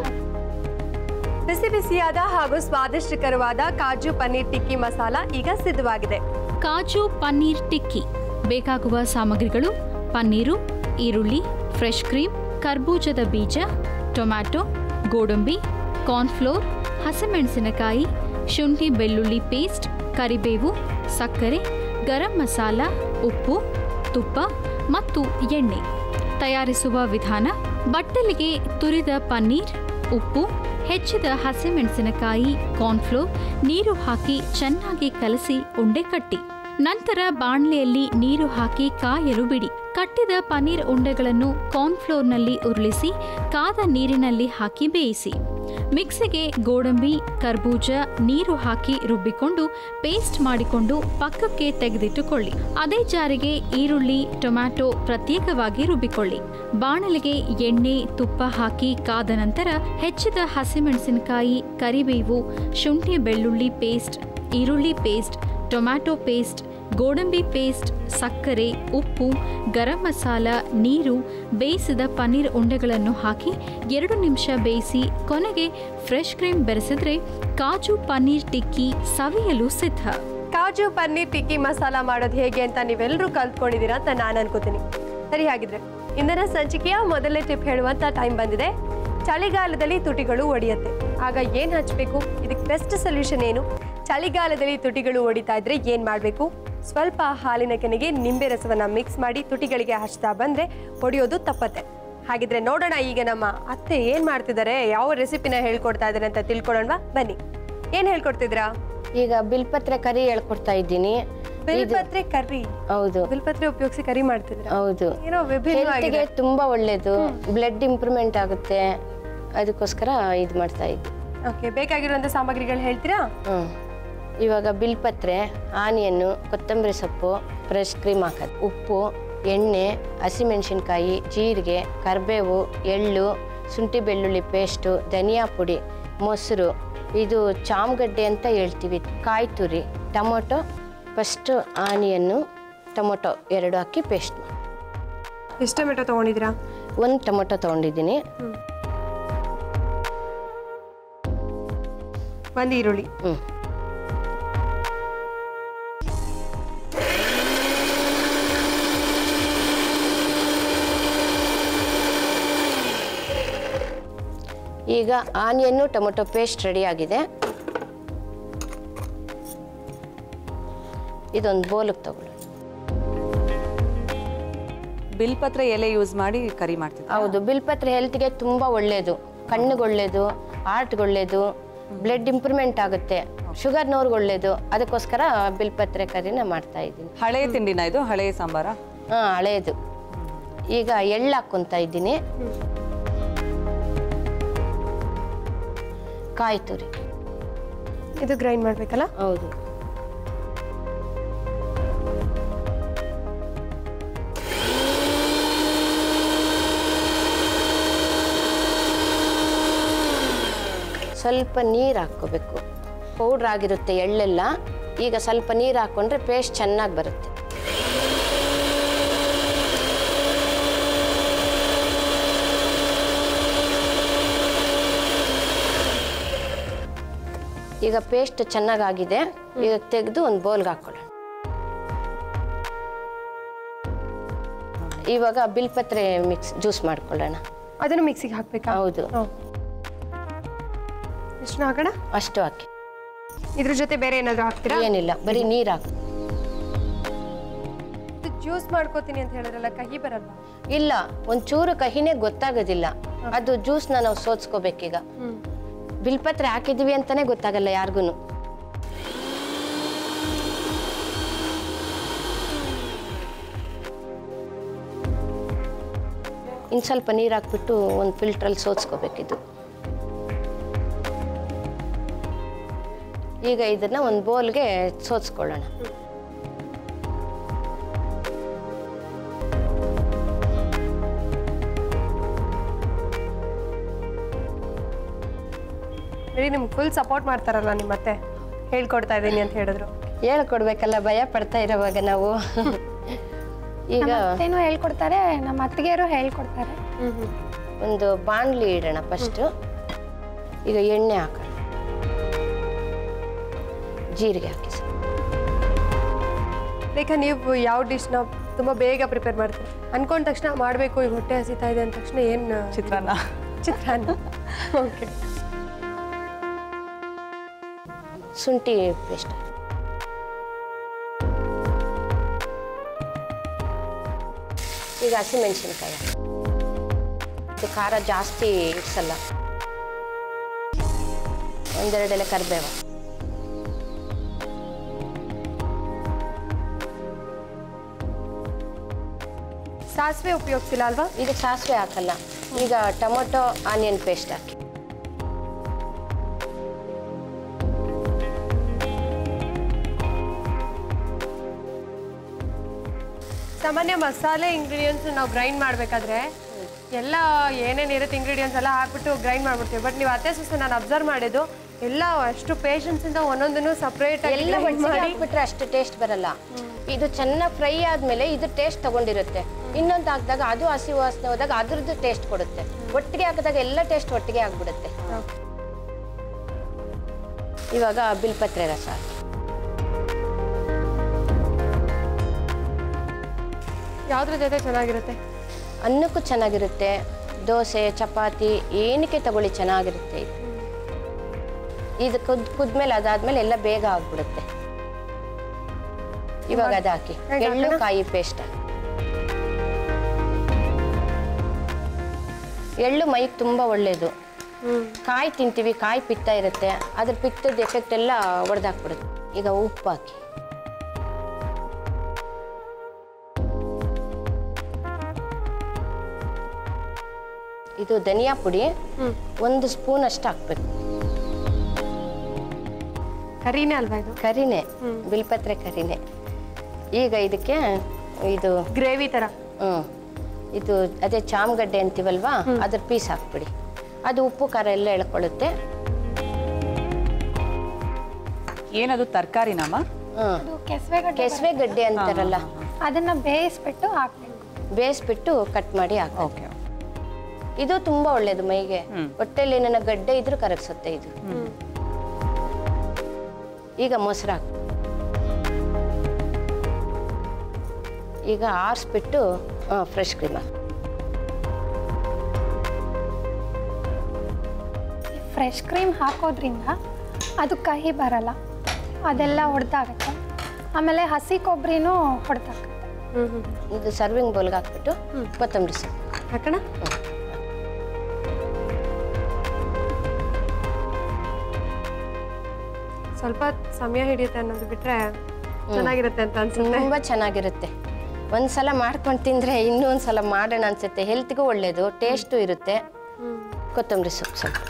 ಬಿಸಿ ಬಿಸಿಯಾದ ಹಾಗೂ ಸ್ವಾದಿಷ್ಟಕರವಾದ ಕಾಜು ಪನ್ನೀರ್ ಟಿಕ್ಕಿ ಮಸಾಲ ಈಗ ಸಿದ್ಧವಾಗಿದೆ. ಕಾಜು ಪನ್ನೀರ್ ಟಿಕ್ಕಿ ಬೇಕಾಗುವ ಸಾಮಗ್ರಿಗಳು: ಪನ್ನೀರು, ಈರುಳ್ಳಿ, ಫ್ರೆಶ್ ಕ್ರೀಮ್, ಕರ್ಬೂಜದ ಬೀಜ, ಟೊಮ್ಯಾಟೊ, ಗೋಡಂಬಿ, ಕಾರ್ನ್ಫ್ಲೋರ್, ಹಸಿಮೆಣಸಿನಕಾಯಿ, ಶುಂಠಿ ಬೆಳ್ಳುಳ್ಳಿ ಪೇಸ್ಟ್, ಕರಿಬೇವು, ಸಕ್ಕರೆ, ಗರಂ ಮಸಾಲ, ಉಪ್ಪು, ತುಪ್ಪ ಮತ್ತು ಎಣ್ಣೆ. ತಯಾರಿಸುವ ವಿಧಾನ: ಬಟ್ಟಲಿಗೆ ತುರಿದ ಪನ್ನೀರ್, ಉಪ್ಪು, ಹೆಚ್ಚಿದ ಹಸಿಮೆಣಸಿನಕಾಯಿ, ಕಾರ್ನ್ಫ್ಲೋರ್, ನೀರು ಹಾಕಿ ಚೆನ್ನಾಗಿ ಕಲಸಿ ಉಂಡೆ ಕಟ್ಟಿ. ನಂತರ ಬಾಣಲೆಯಲ್ಲಿ ನೀರು ಹಾಕಿ ಕಾಯಲು ಬಿಡಿ. ಕಟ್ಟಿದ ಪನ್ನೀರ್ ಉಂಡೆಗಳನ್ನು ಕಾರ್ನ್ಫ್ಲೋರ್ನಲ್ಲಿ ಉರುಳಿಸಿ ಕಾದ ನೀರಿನಲ್ಲಿ ಹಾಕಿ ಬೇಯಿಸಿ. ಮಿಕ್ಸಿಗೆ ಗೋಡಂಬಿ, ಕರ್ಬೂಜ, ನೀರು ಹಾಕಿ ರುಬ್ಬಿಕೊಂಡು ಪೇಸ್ಟ್ ಮಾಡಿಕೊಂಡು ಪಕ್ಕಕ್ಕೆ ತೆಗೆದಿಟ್ಟುಕೊಳ್ಳಿ. ಅದೇ ಜಾರಿಗೆ ಈರುಳ್ಳಿ, ಟೊಮ್ಯಾಟೊ ಪ್ರತ್ಯೇಕವಾಗಿ ರುಬ್ಬಿಕೊಳ್ಳಿ. ಬಾಣಲೆಗೆ ಎಣ್ಣೆ, ತುಪ್ಪ ಹಾಕಿ ಕಾದ ನಂತರ ಹೆಚ್ಚಿದ ಹಸಿಮೆಣಸಿನಕಾಯಿ, ಕರಿಬೇವು, ಶುಂಠಿ ಬೆಳ್ಳುಳ್ಳಿ ಪೇಸ್ಟ್, ಈರುಳ್ಳಿ ಪೇಸ್ಟ್, ಟೊಮ್ಯಾಟೊ ಪೇಸ್ಟ್, ಗೋಡಂಬಿ ಪೇಸ್ಟ್, ಸಕ್ಕರೆ, ಉಪ್ಪು, ಗರಂ ಮಸಾಲ, ನೀರು, ಬೇಯಿಸಿದ ಪನ್ನೀರ್ ಉಂಡೆಗಳನ್ನು ಹಾಕಿ ಎರಡು ನಿಮಿಷ ಬೇಯಿಸಿ ಕೊನೆಗೆ ಫ್ರೆಶ್ ಕ್ರೀಮ್ ಬೆರೆಸಿದ್ರೆ ಕಾಜು ಪನ್ನೀರ್ ಟಿಕ್ಕಿ ಸವಿಯಲು ಸಿದ್ಧ. ಕಾಜು ಪನ್ನೀರ್ ಟಿಕ್ಕಿ ಮಸಾಲ ಮಾಡೋದು ಹೇಗೆ ಅಂತ ನೀವೆಲ್ಲರೂ ಕಲ್ತ್ಕೊಂಡಿದ್ದೀರಾ ಅಂತ ನಾನು ಅನ್ಕೋತೀನಿ. ಸರಿ, ಹಾಗಿದ್ರೆ ಇಂದಿನ ಸಂಚಿಕೆಯ ಮೊದಲನೇ ಟಿಪ್ ಹೇಳುವಂತ ಟೈಮ್ ಬಂದಿದೆ. ಚಳಿಗಾಲದಲ್ಲಿ ತುಟಿಗಳು ಒಡೆಯುತ್ತೆ, ಆಗ ಏನು ಹಚ್ಚಬೇಕು? ಇದಕ್ಕೆ ಬೆಸ್ಟ್ ಸೊಲ್ಯೂಷನ್ ಏನು? ಚಳಿಗಾಲದಲ್ಲಿ ತುಟಿಗಳು ಒಡಿತಾ ಇದ್ರೆ ಏನು ಮಾಡಬೇಕು? ಸ್ವಲ್ಪ ಹಾಲಿನ ಕೆನೆಗೆ ನಿಂಬೆ ರಸವನ್ನು ಮಿಕ್ಸ್ ಮಾಡಿ ತುಟಿಗಳಿಗೆ ಹಚ್ತಾ ಬಂದರೆ ಒಡೆಯೋದು ತಪ್ಪತ್ತೆ. ಹಾಗಿದ್ರೆ ನೋಡೋಣ ಈಗ ನಮ್ಮ ಅತ್ತೆ ಏನು ಮಾಡ್ತಿದ್ದಾರೆ, ಯಾವ ರೆಸಿಪಿನ ಹೇಳ್ಕೊಡ್ತಾ ಇದ್ದಾರೆ ಅಂತ ತಿಳ್ಕೊಳ್ಳೋಣ ಬನ್ನಿ. ಏನು ಹೇಳ್ಕೊಡ್ತಿದ್ರಾ? ಈಗ ಬಿಲ್ಪತ್ರೆ ಕರಿ ಹೇಳ್ಕೊಡ್ತಾ ಇದ್ದೀನಿ. ಬಿಲ್ಪತ್ರೆ ಕರಿ? ಹೌದು, ಬಿಲ್ಪತ್ರೆ ಉಪಯೋಗಿಸಿ ಕರಿ ಮಾಡ್ತಿದ್ರ? ಹೌದು. ಏನೋ ವಿಭಿನ್ನವಾಗಿದೆ. ತುಂಬಾ ಒಳ್ಳೇದು, ಬ್ಲಡ್ ಇಂಪ್ರೂವ್ಮೆಂಟ್ ಆಗುತ್ತೆ, ಅದಕ್ಕೋಸ್ಕರ ಇದು ಮಾಡ್ತಾ ಇದ್ವಿ. ಓಕೆ, ಬೇಕಾಗಿರುವಂಥ ಸಾಮಗ್ರಿಗಳು ಹೇಳ್ತೀರಾ? ಹ್ಞೂ ಇವಾಗ ಬಿಲ್ಪತ್ರೆ, ಆನಿಯನ್ನು, ಕೊತ್ತಂಬರಿ ಸೊಪ್ಪು, ಫ್ರೆಶ್ ಕ್ರೀಮ್ ಹಾಕೋದು, ಉಪ್ಪು, ಎಣ್ಣೆ, ಹಸಿಮೆಣಸಿನ್ಕಾಯಿ, ಜೀರಿಗೆ, ಕರಿಬೇವು, ಎಳ್ಳು, ಶುಂಠಿ ಬೆಳ್ಳುಳ್ಳಿ ಪೇಸ್ಟು, ಧನಿಯಾ ಪುಡಿ, ಮೊಸರು, ಇದು ಚಾಮಗಡ್ಡೆ ಅಂತ ಹೇಳ್ತೀವಿ, ಕಾಯಿ ತುರಿ, ಟೊಮೊಟೊ. ಫಸ್ಟು ಆನಿಯನ್ನು, ಟೊಮೊಟೊ ಎರಡು ಹಾಕಿ ಪೇಸ್ಟ್ ಮಾಡಿ. ಎಷ್ಟು ಟೊಮೆಟೊ ತೊಗೊಂಡಿದ್ದೀರಾ? ಒಂದು ಟೊಮೊಟೊ ತೊಗೊಂಡಿದ್ದೀನಿ. ಒಂದು ಈರುಳ್ಳಿ. ಹ್ಞೂ ಈಗ ಆನಿಯನ್ನು ಟೊಮೊಟೊ ಪೇಸ್ಟ್ ರೆಡಿ ಆಗಿದೆ. ಇದೊಂದು ಬೋಲಿಗೆ ತಗೊಳ್ಳಿ. ಬಿಲ್ಪತ್ರೆ ಎಲೆ ಯೂಸ್ ಮಾಡಿ ಕರಿ ಮಾಡ್ತಿದ್ದೆ. ಹೌದು, ಬಿಲ್ಪತ್ರೆ ಹೆಲ್ತ್ಗೆ ತುಂಬ ಒಳ್ಳೆಯದು, ಕಣ್ಣಿಗೆ ಒಳ್ಳೆಯದು, ಹಾರ್ಟ್ಗೆ ಒಳ್ಳೆಯದು, ಬ್ಲಡ್ ಇಂಪ್ರೂವ್ಮೆಂಟ್ ಆಗುತ್ತೆ, ಶುಗರ್ನವ್ರಿಗೆ ಒಳ್ಳೆಯದು. ಅದಕ್ಕೋಸ್ಕರ ಬಿಲ್ಪತ್ರೆ ಕರಿನ ಮಾಡ್ತಾ ಇದ್ದೀನಿ. ಹಳೆಯ ತಿಂಡಿನ ಇದು? ಹಳೆಯ ಸಾಂಬಾರ? ಹಾಂ, ಹಳೆಯದು. ಈಗ ಎಳ್ಳು ಹಾಕ್ಕೊತಾ ಇದ್ದೀನಿ. ಕಾಯಿ ತುರಿ. ಇದು ಗ್ರೈಂಡ್ ಮಾಡಬೇಕಲ್ಲ? ಹೌದು. ಸ್ವಲ್ಪ ನೀರು ಹಾಕ್ಕೋಬೇಕು. ಪೌಡ್ರ್ ಆಗಿರುತ್ತೆ ಎಳ್ಳೆಲ್ಲ. ಈಗ ಸ್ವಲ್ಪ ನೀರು ಹಾಕ್ಕೊಂಡ್ರೆ ಪೇಸ್ಟ್ ಚೆನ್ನಾಗಿ ಬರುತ್ತೆ. ಈಗ ಪೇಸ್ಟ್ ಚೆನ್ನಾಗಾಗಿದೆ. ಈಗ ತೆಗೆದು ಒಂದು ಬೌಲ್ಗೆ ಹಾಕ್ಕೊಳ್ಳೋಣ. ಇವಾಗ ಬಿಲ್ಪತ್ರೆ ಮಿಕ್ಸ್ ಜ್ಯೂಸ್ ಮಾಡ್ಕೊಳ್ಳೋಣ. ಅದನ್ನು ಮಿಕ್ಸಿಗೆ ಹಾಕ್ಬೇಕಾ? ಹೌದು. ಎಷ್ಟು ಹಾಕೋಣ? ಅಷ್ಟು ಹಾಕಿ. ಇದ್ರ ಜೊತೆ ಬೇರೆ ಏನಾದರೂ ಹಾಕ್ತೀರಾ? ಏನಿಲ್ಲ, ಬರೀ ನೀರು ಹಾಕಿ. ಜ್ಯೂಸ್ ಮಾಡ್ಕೋತೀನಿ ಅಂತ ಹೇಳಿದ್ರಲ್ಲ, ಕಹಿ ಬರಲ್ವಾ? ಇಲ್ಲ, ಒಂಚೂರು ಕಹಿನೇ ಗೊತ್ತಾಗೋದಿಲ್ಲ. ಅದು ಜ್ಯೂಸ್ನ ನಾವು ಸೋದ್ಸ್ಕೋಬೇಕೀಗ. ಬಿಲ್ಪತ್ರೆ ಹಾಕಿದೀವಿ ಅಂತಾನೆ ಗೊತ್ತಾಗಲ್ಲ ಯಾರಿಗೂ. ಇನ್ನು ಸ್ವಲ್ಪ ನೀರು ಹಾಕ್ಬಿಟ್ಟು ಒಂದು ಫಿಲ್ಟ್ರಲ್ಲಿ ಸೋದ್ಸ್ಕೋಬೇಕಿದ್ದು. ಈಗ ಇದನ್ನ ಒಂದು ಬೌಲ್ಗೆ ಸೋದ್ಸ್ಕೊಳ್ಳೋಣ. ಬರೀ ನಿಮ್ಗೆ ಫುಲ್ ಸಪೋರ್ಟ್ ಮಾಡ್ತಾರಲ್ಲ ನಿಮ್ಮ ಮತ್ತೆ, ಹೇಳ್ಕೊಡ್ತಾ ಇದ್ದೀನಿ ಅಂತ ಹೇಳಿದ್ರು. ಹೇಳ್ಕೊಡ್ಬೇಕಲ್ಲ, ಭಯ ಪಡ್ತಾ ಇರೋವಾಗ ನಾವು. ಈಗ ಅತ್ತೇನೂ ಹೇಳ್ಕೊಡ್ತಾರೆ, ನಮ್ಮ ಅತ್ತಿಗೆಯರು ಹೇಳ್ಕೊಡ್ತಾರೆ. ಒಂದು ಬಾಣಲಿ ಇಡೋಣ ಫಸ್ಟು. ಈಗ ಎಣ್ಣೆ ಹಾಕೋಣ, ಜೀರಿಗೆ ಹಾಕಿ. ರೇಖಾ, ನೀವು ಯಾವ ಡಿಶ್ನ ತುಂಬ ಬೇಗ ಪ್ರಿಪೇರ್ ಮಾಡ್ತೀರಿ? ಅನ್ಕೊಂಡ ತಕ್ಷಣ ಮಾಡಬೇಕು, ಈಗ ಹೊಟ್ಟೆ ಹಸಿತಾ ಇದೆ ಅಂದ ತಕ್ಷಣ ಏನು? ಚಿತ್ರಾನ್ನ. ಚಿತ್ರಾನ್ನ. ಓಕೆ. ಶುಂಠಿ ಪೇಸ್ಟ್, ಈಗ ಹಸಿಮೆಣಸಿನ್ಕಾಯಿ. ಇದು ಖಾರ ಜಾಸ್ತಿ ಇಡ್ಸಲ್ಲ. ಒಂದೆರಡೆಲೆ ಕರಿಬೇವು. ಸಾಸಿವೆ ಉಪಯೋಗಿಸಿಲ್ಲ ಅಲ್ವಾ? ಈಗ ಸಾಸಿವೆ ಹಾಕಲ್ಲ. ಈಗ ಟೊಮೊಟೊ ಆನಿಯನ್ ಪೇಸ್ಟ್ ಹಾಕಿ. ಸಾಮಾನ್ಯ ಮಸಾಲೆ ಇಂಗ್ರೀಡಿಯೆಂಟ್ಸ್ ನಾವು ಗ್ರೈಂಡ್ ಮಾಡಬೇಕಾದ್ರೆ ಎಲ್ಲ ಏನೇನು ಇರುತ್ತೆ ಇಂಗ್ರೀಡಿಯೆಂಟ್ಸ್ ಎಲ್ಲ ಹಾಕ್ಬಿಟ್ಟು ಗ್ರೈಂಡ್ ಮಾಡ್ಬಿಡ್ತೀವಿ. ಬಟ್ ನೀವು ಅತ್ತೆ ಸೊಸೆ ನಾನು ಅಬ್ಸರ್ವ್ ಮಾಡಿದ್ದು ಎಲ್ಲ ಅಷ್ಟು ಪೇಷನ್ಸಿಂದ ಒಂದೊಂದನ್ನು ಸಪ್ರೇಟ್ ಎಲ್ಲ ಹಾಕ್ಬಿಟ್ರೆ ಅಷ್ಟು ಟೇಸ್ಟ್ ಬರಲ್ಲ. ಇದು ಚೆನ್ನಾಗಿ ಫ್ರೈ ಆದ್ಮೇಲೆ ಇದು ಟೇಸ್ಟ್ ತಗೊಂಡಿರುತ್ತೆ. ಇನ್ನೊಂದು ಹಾಕಿದಾಗ ಅದು ಹಸಿ ವಾಸನೆ ಹೋದಾಗ ಅದ್ರದ್ದು ಟೇಸ್ಟ್ ಕೊಡುತ್ತೆ. ಒಟ್ಟಿಗೆ ಹಾಕಿದಾಗ ಎಲ್ಲ ಟೇಸ್ಟ್ ಒಟ್ಟಿಗೆ ಆಗ್ಬಿಡುತ್ತೆ. ಇವಾಗ ಬಿಲ್ಪತ್ರೆ ರಸ ಹಾಕಿ. ಯಾವ್ದ್ರ ಜೊತೆ ಚೆನ್ನಾಗಿರುತ್ತೆ? ಅನ್ನಕ್ಕೂ ಚೆನ್ನಾಗಿರುತ್ತೆ, ದೋಸೆ ಚಪಾತಿ ಏನಕ್ಕೆ ತಗೊಳ್ಳಿ ಚೆನ್ನಾಗಿರುತ್ತೆ. ಇದು ಇದು ಕುದ್ ಕುದ್ಮೇಲೆ ಅದಾದ್ಮೇಲೆ ಎಲ್ಲ ಬೇಗ ಆಗ್ಬಿಡುತ್ತೆ. ಇವಾಗ ಅದು ಹಾಕಿ. ಎಳ್ಳು ಕಾಯಿ ಪೇಸ್ಟ್. ಎಳ್ಳು ಮೈಗೆ ತುಂಬ ಒಳ್ಳೆಯದು. ಕಾಯಿ ತಿಂತೀವಿ, ಕಾಯಿ ಪಿತ್ತ ಇರುತ್ತೆ, ಅದ್ರ ಪಿತ್ತದ ಎಫೆಕ್ಟ್ ಎಲ್ಲ ಒಡೆದಾಕ್ಬಿಡುತ್ತೆ. ಈಗ ಉಪ್ಪು ಹಾಕಿ. ಇದು ಧನಿಯಾ ಪುಡಿ ಒಂದು ಸ್ಪೂನ್ ಅಷ್ಟು ಹಾಕ್ಬೇಕು. ಕರಿನೇ ಅಲ್ವಾ ಇದು? ಕರಿನೇ, ಬಿಲ್ಪತ್ರೆ ಕರಿನೇ. ಈಗ ಇದಕ್ಕೆ ಇದು ಗ್ರೇವಿ ತರ. ಹ್ಮ್ ಇದು ಅದೇ ಚಾಮಗಡ್ಡೆ ಅಂತೀವಲ್ವಾ, ಅದ್ರ ಪೀಸ್ ಹಾಕ್ಬಿಡಿ. ಅದು ಉಪ್ಪು ಖಾರ ಎಲ್ಲ ಎಳ್ಕೊಳ್ಳುತ್ತೆ. ಏನದು ತರಕಾರಿನಮ್ಮ? ಹ್ಮ್ ಕೆಸುವೆಗಡ್ಡೆ ಕೆಸುವೆ ಗಡ್ಡೆ ಅಂತಾರಲ್ಲ, ಅದನ್ನ ಬೇಯಿಸ್ಬಿಟ್ಟು ಹಾಕ್ಬೇಕು. ಬೇಯಿಸ್ಬಿಟ್ಟು ಕಟ್ ಮಾಡಿ ಹಾಕಿ. ಓಕೆ. ಇದು ತುಂಬಾ ಒಳ್ಳೇದು ಮೈಗೆ. ಹೊಟ್ಟೆಲಿ ಏನೇನೋ ಗಡ್ಡೆ ಇದ್ರೂ ಕರಗಿಸುತ್ತೆ ಇದು. ಈಗ ಮೊಸರು ಹಾಕಿ. ಈಗ ಆರಿಸ್ಬಿಟ್ಟು ಫ್ರೆಶ್ ಕ್ರೀಮ್. ಫ್ರೆಶ್ ಕ್ರೀಮ್ ಹಾಕೋದ್ರಿಂದ ಅದು ಕಹಿ ಬರಲ್ಲ, ಅದೆಲ್ಲ ಹೊಡೆದಾಗುತ್ತೆ. ಆಮೇಲೆ ಹಸಿ ಕೊಬ್ಬರಿನೂ ಹೊಡೆದಾಗುತ್ತೆ. ಹ್ಞೂ ಹ್ಞೂ ಇದು ಸರ್ವಿಂಗ್ ಬೌಲ್ಗೆ ಹಾಕ್ಬಿಟ್ಟು ಕೊತ್ತಂಬರಿ ಸೊಪ್ಪು ಹಾಕೋಣ. ಸ್ವಲ್ಪ ಸಮಯ ಹಿಡಿಯುತ್ತೆ ಅನ್ನೋದು ಬಿಟ್ರೆ ಚೆನ್ನಾಗಿರುತ್ತೆ ಅಂತ ಅನ್ಸುತ್ತೆ. ತುಂಬ ಚೆನ್ನಾಗಿರುತ್ತೆ. ಒಂದು ಸಲ ಮಾಡ್ಕೊಂಡು ತಿಂದರೆ ಇನ್ನೂ ಒಂದು ಸಲ ಮಾಡೋಣ ಅನ್ಸುತ್ತೆ. ಹೆಲ್ತ್ಗೂ ಒಳ್ಳೆಯದು, ಟೇಸ್ಟು ಇರುತ್ತೆ. ಕೊತ್ತಂಬರಿ ಸೊಪ್ಪು ಸ್ವಲ್ಪ.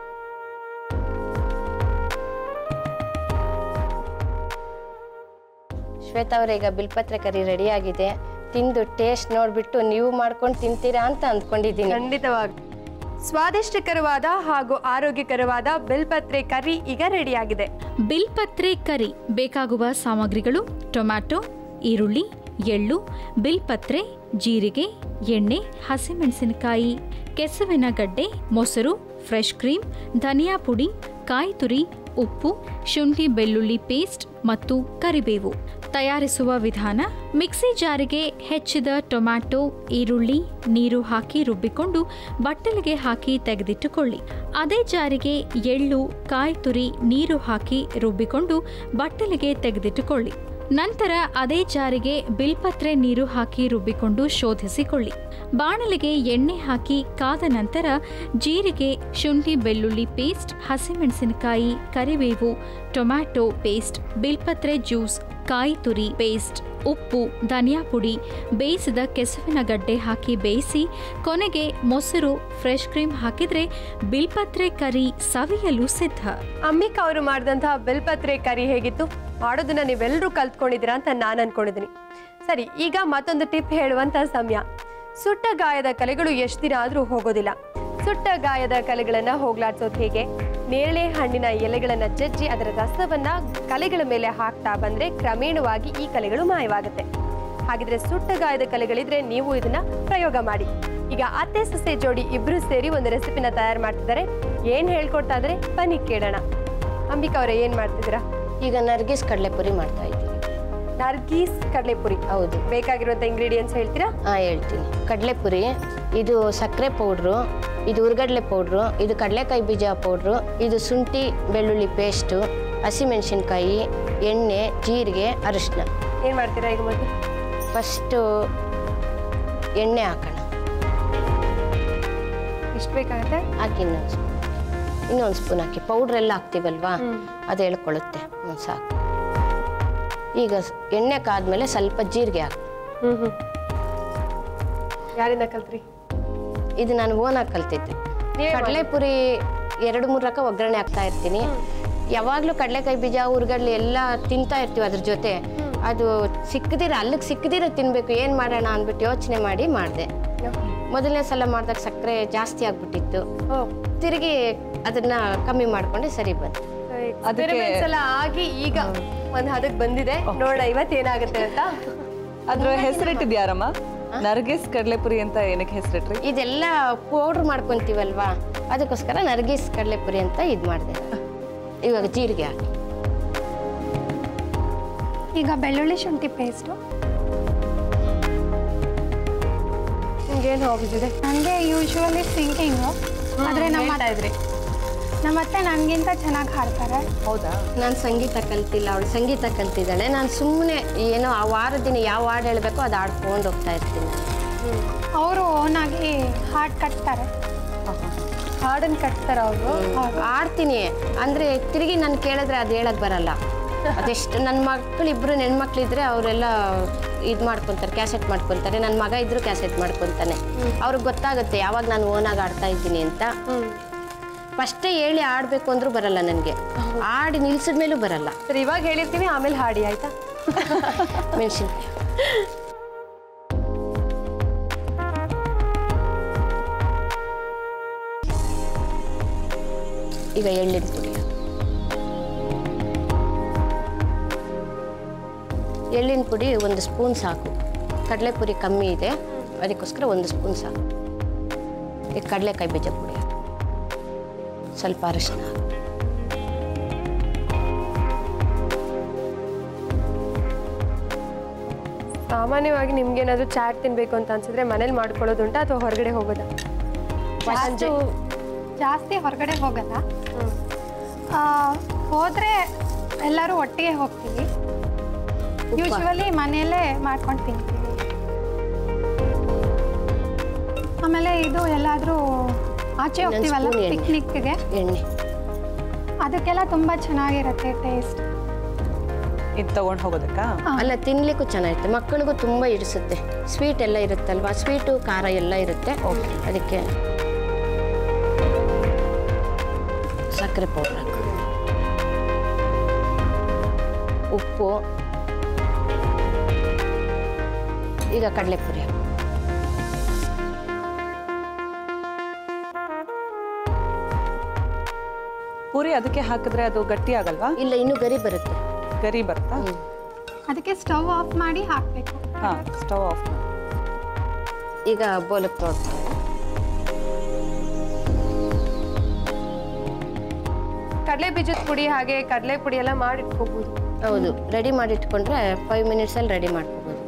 ಶ್ವೇತಾ ಅವರೇ, ಈಗ ಬಿಲ್ಪತ್ರೆ ಕರಿ ರೆಡಿಯಾಗಿದೆ. ತಿಂದು ಟೇಸ್ಟ್ ನೋಡಿಬಿಟ್ಟು ನೀವು ಮಾಡ್ಕೊಂಡು ತಿಂತೀರಾ ಅಂತ ಅಂದ್ಕೊಂಡಿದ್ದೀನಿ. ಖಂಡಿತವಾಗಿ. ಸ್ವಾದಿಷ್ಟಕರವಾದ ಹಾಗೂ ಆರೋಗ್ಯಕರವಾದ ಬಿಲ್ಪತ್ರೆ ಕರಿ ಈಗ ರೆಡಿಯಾಗಿದೆ. ಬಿಲ್ಪತ್ರೆ ಕರಿ ಬೇಕಾಗುವ ಸಾಮಗ್ರಿಗಳು: ಟೊಮ್ಯಾಟೊ, ಈರುಳ್ಳಿ, ಎಳ್ಳು, ಬಿಲ್ಪತ್ರೆ, ಜೀರಿಗೆ, ಎಣ್ಣೆ, ಹಸಿಮೆಣಸಿನಕಾಯಿ, ಕೆಸುವಿನ ಗಡ್ಡೆ, ಮೊಸರು, ಫ್ರೆಶ್ ಕ್ರೀಮ್, ಧನಿಯಾ ಪುಡಿ, ಕಾಯಿ ತುರಿ, ಉಪ್ಪು, ಶುಂಠಿ ಬೆಳ್ಳುಳ್ಳಿ ಪೇಸ್ಟ್ ಮತ್ತು ಕರಿಬೇವು. ತಯಾರಿಸುವ ವಿಧಾನ: ಮಿಕ್ಸಿ ಜಾರಿಗೆ ಹೆಚ್ಚಿದ ಟೊಮ್ಯಾಟೊ, ಈರುಳ್ಳಿ, ನೀರು ಹಾಕಿ ರುಬ್ಬಿಕೊಂಡು ಬಟ್ಟಲಿಗೆ ಹಾಕಿ ತೆಗೆದಿಟ್ಟುಕೊಳ್ಳಿ. ಅದೇ ಜಾರಿಗೆ ಎಳ್ಳು, ಕಾಯಿ ತುರಿ, ನೀರು ಹಾಕಿ ರುಬ್ಬಿಕೊಂಡು ಬಟ್ಟಲಿಗೆ ತೆಗೆದಿಟ್ಟುಕೊಳ್ಳಿ. ನಂತರ ಅದೇ ಜಾರಿಗೆ ಬಿಲ್ಪತ್ರೆ ನೀರು ಹಾಕಿ ರುಬ್ಬಿಕೊಂಡು ಶೋಧಿಸಿಕೊಳ್ಳಿ. ಬಾಣಲಿಗೆ ಎಣ್ಣೆ ಹಾಕಿ ಕಾದ ನಂತರ ಜೀರಿಗೆ, ಶುಂಠಿ ಬೆಳ್ಳುಳ್ಳಿ ಪೇಸ್ಟ್, ಹಸಿಮೆಣಸಿನಕಾಯಿ, ಕರಿಬೇವು, ಟೊಮ್ಯಾಟೊ ಪೇಸ್ಟ್, ಬಿಲ್ಪತ್ರೆ ಜ್ಯೂಸ್, ಕಾಯಿ ತುರಿ ಪೇಸ್ಟ್, ಉಪ್ಪು, ಧನಿಯಾ ಪುಡಿ, ಬೇಯಿಸಿದ ಕೆಸುವಿನ ಗಡ್ಡೆ ಹಾಕಿ ಬೇಯಿಸಿ ಕೊನೆಗೆ ಮೊಸರು, ಫ್ರೆಶ್ ಕ್ರೀಮ್ ಹಾಕಿದ್ರೆ ಬಿಲ್ಪತ್ರೆ ಕರಿ ಸವಿಯಲು ಸಿದ್ಧ. ಅಂಬಿಕಾ ಅವರು ಮಾಡಿದಂತಹ ಬಿಲ್ಪತ್ರೆ ಕರಿ ಹೇಗಿತ್ತು? ಮಾಡೋದನ್ನ ನೀವೆಲ್ಲರೂ ಕಲ್ತ್ಕೊಂಡಿದ್ದೀರಾ ಅಂತ ನಾನು ಅನ್ಕೊಂಡಿದ್ದೀನಿ. ಸರಿ, ಈಗ ಮತ್ತೊಂದು ಟಿಪ್ ಹೇಳುವಂತ ಸಮಯ. ಸುಟ್ಟ ಗಾಯದ ಕಲೆಗಳು ಎಷ್ಟು ದಿನ ಆದರೂ ಹೋಗೋದಿಲ್ಲ. ಸುಟ್ಟ ಗಾಯದ ಕಲೆಗಳನ್ನ ಹೋಗ್ಲಾಡ್ಸೋದು ಹೇಗೆ? ನೇರಳೆ ಹಣ್ಣಿನ ಎಲೆಗಳನ್ನ ಜಜ್ಜಿ ಅದರ ರಸವನ್ನ ಕಲೆಗಳ ಮೇಲೆ ಹಾಕ್ತಾ ಬಂದ್ರೆ ಕ್ರಮೇಣವಾಗಿ ಈ ಕಲೆಗಳು ಮಾಯವಾಗುತ್ತೆ. ಹಾಗಿದ್ರೆ ಸುಟ್ಟ ಗಾಯದ ಕಲೆಗಳಿದ್ರೆ ನೀವು ಇದನ್ನ ಪ್ರಯೋಗ ಮಾಡಿ. ಈಗ ಅತ್ತೆ ಸೊಸೆ ಜೋಡಿ ಇಬ್ರು ಸೇರಿ ಒಂದು ರೆಸಿಪಿನ ತಯಾರು ಮಾಡ್ತಿದ್ದಾರೆ. ಏನ್ ಹೇಳ್ಕೊಡ್ತಾ ಇದ್ರೆ ಬನ್ನಿ ಕೇಳೋಣ. ಅಂಬಿಕಾ ಅವರೇ, ಏನ್ ಮಾಡ್ತಿದ್ದೀರಾ? ಈಗ ನರ್ಗಿಸ್ ಕಡಲೆಪುರಿ ಮಾಡ್ತಾ ಇದ್ದೀನಿ. ನರ್ಗೀಸ್ ಕಡಲೆಪುರಿ, ಹೌದು. ಬೇಕಾಗಿರುವಂತ ಇಂಗ್ರೀಡಿಯೆಂಟ್ಸ್ ಹೇಳ್ತೀರಾ? ಹಾಂ, ಹೇಳ್ತೀನಿ. ಕಡಲೆಪುರಿ, ಇದು ಸಕ್ಕರೆ ಪೌಡ್ರು, ಇದು ಹುರ್ಗಡ್ಲೆ ಪೌಡ್ರು, ಇದು ಕಡಲೆಕಾಯಿ ಬೀಜ ಪೌಡ್ರು, ಇದು ಶುಂಠಿ ಬೆಳ್ಳುಳ್ಳಿ ಪೇಸ್ಟು, ಹಸಿಮೆಣಸಿನ್ಕಾಯಿ, ಎಣ್ಣೆ, ಜೀರಿಗೆ, ಅರಿಶಿನ. ಏನ್ ಮಾಡ್ತೀರಾ ಈಗ? ಮೊದಲು ಫಸ್ಟು ಎಣ್ಣೆ ಹಾಕೋಣ. ಎಷ್ಟು ಬೇಕಾಗುತ್ತೆ? ಹಾಕಿ ಇನ್ನೊಂದು ಸ್ಪೂನ್ ಇನ್ನೊಂದು ಸ್ಪೂನ್ ಹಾಕಿ. ಪೌಡ್ರೆಲ್ಲ ಹಾಕ್ತೀವಲ್ವಾ, ಅದು ಎಳ್ಕೊಳ್ಳುತ್ತೆ. ಹ್ಞೂ, ಸಾಕು. ಈಗ ಎಣ್ಣೆ ಕಾದ್ಮೇಲೆ ಸ್ವಲ್ಪ ಜೀರಿಗೆ ಹಾಕಿ. ಹ್ಮ್ ಹ್ಮ್ ಯಾರಿಂದ ಕಲ್ತ್ರಿ? ಇದು ನಾನು ಓನಾಗಿ ಕಲ್ತಿದ್ದೆ. ಕಡಲೆಪುರಿ ಎರಡು ಮೂರು ರಕ ಒಗ್ಗರಣೆ ಹಾಕ್ತಾ ಇರ್ತೀನಿ. ಯಾವಾಗಲೂ ಕಡಲೆಕಾಯಿ ಬೀಜ, ಹುರ್ಗಡ್ಲೆ ಎಲ್ಲ ತಿಂತಾ ಇರ್ತೀವಿ ಅದ್ರ ಜೊತೆ. ಅದು ಸಿಕ್ಕದಿರ ಅಲ್ಲಿಗೆ ಸಿಕ್ಕದಿರ ತಿನ್ನಬೇಕು, ಏನು ಮಾಡೋಣ ಅಂದ್ಬಿಟ್ಟು ಯೋಚನೆ ಮಾಡಿ ಮಾಡಿದೆ. ಮೊದಲನೇ ಸಲ ಮಾಡಿದಾಗ ಸಕ್ಕರೆ ಜಾಸ್ತಿ ಆಗ್ಬಿಟ್ಟಿತ್ತು. ತಿರುಗಿ ಅದನ್ನ ಕಮ್ಮಿ ಮಾಡ್ಕೊಂಡೆ, ಸರಿ ಬಂತು. ಸಲ ಆಗಿ ಈಗ ಒಂದ್ ಹದಕ್ ಬಂದಿದೆ. ನೋಡ ಇವತ್ತೇನಾಗುತ್ತೆ ಅಂತ. ಅದ್ರ ಹೆಸರಿಟ್ಟಿದ್ಯಾರಮ್ಮ? ನರ್ಗಿಸ್ ಕಡಲೆಪುರಿ ಅಂತ ಏನಕ್ಕೆ ಹೆಸರಿಟ್ರಿ? ಇದೆಲ್ಲ ಪೌಡ್ರ್ ಮಾಡ್ಕೊಂತೀವಲ್ವಾ, ಅದಕ್ಕೋಸ್ಕರ ನರ್ಗಿಸ್ ಕಡಲೆಪುರಿ ಅಂತ ಇದು ಮಾಡಿದೆ. ಇವಾಗ ಜೀರಿಗೆ ಹಾಕಿ. ಈಗ ಬೆಳ್ಳುಳ್ಳಿ ಶುಂಠಿ ಪೇಸ್ಟು. ನಿಮ್ಗೇನು ಹಾಬೀಸ್ ಇದೆ? ನನಗೆ ಯೂಶ್ವಲಿ ಸಿಂಗಿಂಗು, ಆದರೆ ನಮ್ಮ ಇದ್ರಿ ನಮ್ಮ ಅತ್ತೆ ನನಗಿಂತ ಚೆನ್ನಾಗಿ ಹಾಡ್ತಾರೆ. ಹೌದಾ? ನಾನು ಸಂಗೀತ ಕಲ್ತಿಲ್ಲ, ಅವಳು ಸಂಗೀತ ಕಲ್ತಿದ್ದಾಳೆ. ನಾನು ಸುಮ್ಮನೆ ಏನೋ ಆ ವಾರದ ದಿನ ಯಾವ ಹಾಡು ಹೇಳಬೇಕು ಅದು ಆಡ್ಕೊಂಡು ಹೋಗ್ತಾ ಇರ್ತೀನಿ. ಅವರು ಓನಾಗಿ ಹಾಡು ಕಟ್ತಾರೆ. ಹಾಡನ್ನು ಕಟ್ತಾರ ಅವರು? ಆಡ್ತೀನಿ ಅಂದರೆ ತಿರುಗಿ ನಾನು ಕೇಳಿದ್ರೆ ಅದು ಹೇಳಕ್ಕೆ ಬರಲ್ಲ. ಅದೆಷ್ಟು ನನ್ನ ಮಕ್ಕಳು ಇಬ್ಬರು ಹೆಣ್ಮಕ್ಳಿದ್ರೆ ಅವರೆಲ್ಲ ಇದು ಮಾಡ್ಕೊತಾರೆ, ಕ್ಯಾಸೆಟ್ ಮಾಡ್ಕೊತಾರೆ. ನನ್ನ ಮಗ ಇದ್ದರೂ ಕ್ಯಾಸೆಟ್ ಮಾಡ್ಕೊತಾನೆ. ಅವ್ರಿಗೆ ಗೊತ್ತಾಗುತ್ತೆ ಯಾವಾಗ ನಾನು ಓನಾಗಿ ಆಡ್ತಾ ಇದ್ದೀನಿ ಅಂತ. ಫಸ್ಟೇ ಹೇಳಿ ಆಡಬೇಕು ಅಂದ್ರೂ ಬರಲ್ಲ ನನಗೆ, ಆಡಿ ನಿಲ್ಸಿದ ಮೇಲೂ ಬರಲ್ಲ. ಸರಿ, ಇವಾಗ ಹೇಳಿರ್ತೀವಿ, ಆಮೇಲೆ ಹಾಡಿ ಆಯ್ತಾ? ಮೆಣಸಿನ್ಕಾಯಿ, ಈಗ ಎಳ್ಳಿನ ಪುಡಿ. ಎಳ್ಳಿನ ಪುಡಿ ಒಂದು ಸ್ಪೂನ್ ಸಾಕು. ಕಡಲೆಪುರಿ ಕಮ್ಮಿ ಇದೆ, ಅದಕ್ಕೋಸ್ಕರ ಒಂದು ಸ್ಪೂನ್ ಸಾಕು. ಈಗ ಕಡಲೆಕಾಯಿ ಬೀಜ ಪುಡಿ, ಸ್ವಲ್ಪ ಅರಿಶಿನ. ಸಾಮಾನ್ಯವಾಗಿ ನಿಮ್ಗೇನಾದ್ರೂ ಚಾಟ್ ತಿನ್ಬೇಕು ಅಂತ ಅನ್ಸಿದ್ರೆ ಮನೇಲಿ ಮಾಡ್ಕೊಳ್ಳೋದುಂಟಾ ಅಥವಾ ಹೊರಗಡೆ ಹೋಗೋದಾ? ಫಸ್ಟು ಜಾಸ್ತಿ ಹೊರಗಡೆ ಹೋಗಲ್ಲ. ಆ, ಹೋದ್ರೆ ಎಲ್ಲರೂ ಒಟ್ಟಿಗೆ ಹೋಗ್ತೀವಿ. ಯೂಶ್ವಲಿ ಮನೆಯಲ್ಲೇ ಮಾಡ್ಕೊಂಡು ತಿಂತೀವಿ. ಆಮೇಲೆ ಇದು ಎಲ್ಲಾದರೂ ಆಚೆ ಹೋಗ್ತೀವಲ್ಲ ಪಿಕ್ನಿಕ್ಗೆ, ಎಣ್ಣೆ ಅದಕ್ಕೆಲ್ಲ ತುಂಬ ಚೆನ್ನಾಗಿರುತ್ತೆ ಟೇಸ್ಟ್. ಇದು ತಗೊಂಡು ಹೋಗೋದಕ್ಕ? ಅಲ್ಲ, ತಿನ್ಲಿಕ್ಕೂ ಚೆನ್ನಾಗಿರುತ್ತೆ, ಮಕ್ಕಳಿಗೂ ತುಂಬ ಇಡಿಸುತ್ತೆ. ಸ್ವೀಟ್ ಎಲ್ಲ ಇರುತ್ತಲ್ವಾ, ಸ್ವೀಟು ಖಾರ ಎಲ್ಲ ಇರುತ್ತೆ. ಅದಕ್ಕೆ ಸಕ್ಕರೆ ಪೌಡ್ರ್ ಹಾಕು, ಉಪ್ಪು, ಈಗ ಕಡಲೆಪುರಿ ಹಾಕು. ಪೂರಿ ಅದಕ್ಕೆ ಹಾಕಿದ್ರೆ ಅದು ಗಟ್ಟಿ ಆಗಲ್ವಾ? ಇಲ್ಲ, ಇನ್ನೂ ಗರಿ ಬರುತ್ತೆ. ಗರಿ ಬರುತ್ತಾ? ಅದಕ್ಕೆ ಸ್ಟವ್ ಆಫ್ ಮಾಡಿ ಹಾಕಬೇಕು. ಹಾಂ, ಸ್ಟವ್ ಆಫ್ ಮಾಡಿ. ಈಗ ಬೋಲಕ್ಕೆ ನೋಡ್ತೀನಿ. ಕಡಲೆ ಬೀಜದ ಪುಡಿ ಹಾಗೆ ಕಡಲೆ ಪುಡಿ ಎಲ್ಲ ಮಾಡಿಟ್ಕೋಬಹುದು. ಹೌದು, ರೆಡಿ ಮಾಡಿ ಇಟ್ಕೊಂಡ್ರೆ ಫೈವ್ ಮಿನಿಟ್ಸಲ್ಲಿ ರೆಡಿ ಮಾಡ್ಕೋಬೋದು.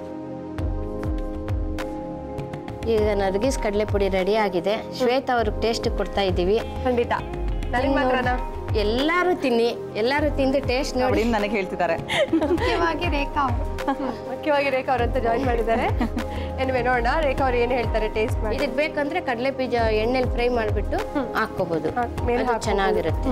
ಈಗ ನರ್ಗಿಸ್ ಕಡಲೆ ಪುಡಿ ರೆಡಿ ಆಗಿದೆ. ಶ್ವೇತಾ ಅವ್ರಿಗೆ ಟೇಸ್ಟ್ ಕೊಡ್ತಾ ಇದ್ದೀವಿ. ಖಂಡಿತ. ನನಗೆ ಮಾತ್ರನಾ? ಎಲ್ಲರೂ ತಿನ್ನಿ, ಎಲ್ಲರೂ ತಿಂದು ಟೇಸ್ಟ್ ನೋಡಿ. ನನಗೆ ಹೇಳ್ತಿದ್ದಾರೆ. ಮುಖ್ಯವಾಗಿ ರೇಖಾ ಅವರು ಮುಖ್ಯವಾಗಿ ರೇಖಾ ಅವರಂತ ಜಾಯಿನ್ ಮಾಡಿದ್ದಾರೆ. ಏನ್ವೇ ನೋಡೋಣ ರೇಖಾ ಅವ್ರು ಏನು ಹೇಳ್ತಾರೆ ಟೇಸ್ಟ್ ಮಾಡಿ. ಇದಕ್ಕೆ ಬೇಕಂದ್ರೆ ಕಡಲೆ ಬೀಜ ಎಣ್ಣೆಲಿ ಫ್ರೈ ಮಾಡಿಬಿಟ್ಟು ಹಾಕ್ಕೋಬೋದು, ಮೇಲೆ ಅದು ಚೆನ್ನಾಗಿರುತ್ತೆ.